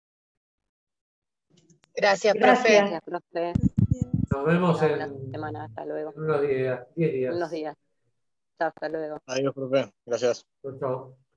Gracias, Gracias. profe. Gracias, profe. Nos vemos Tenga en, buena semana. Hasta luego. en unos días, diez días. Unos días. Chao, hasta luego. Adiós, profe. Gracias. Chau, chau.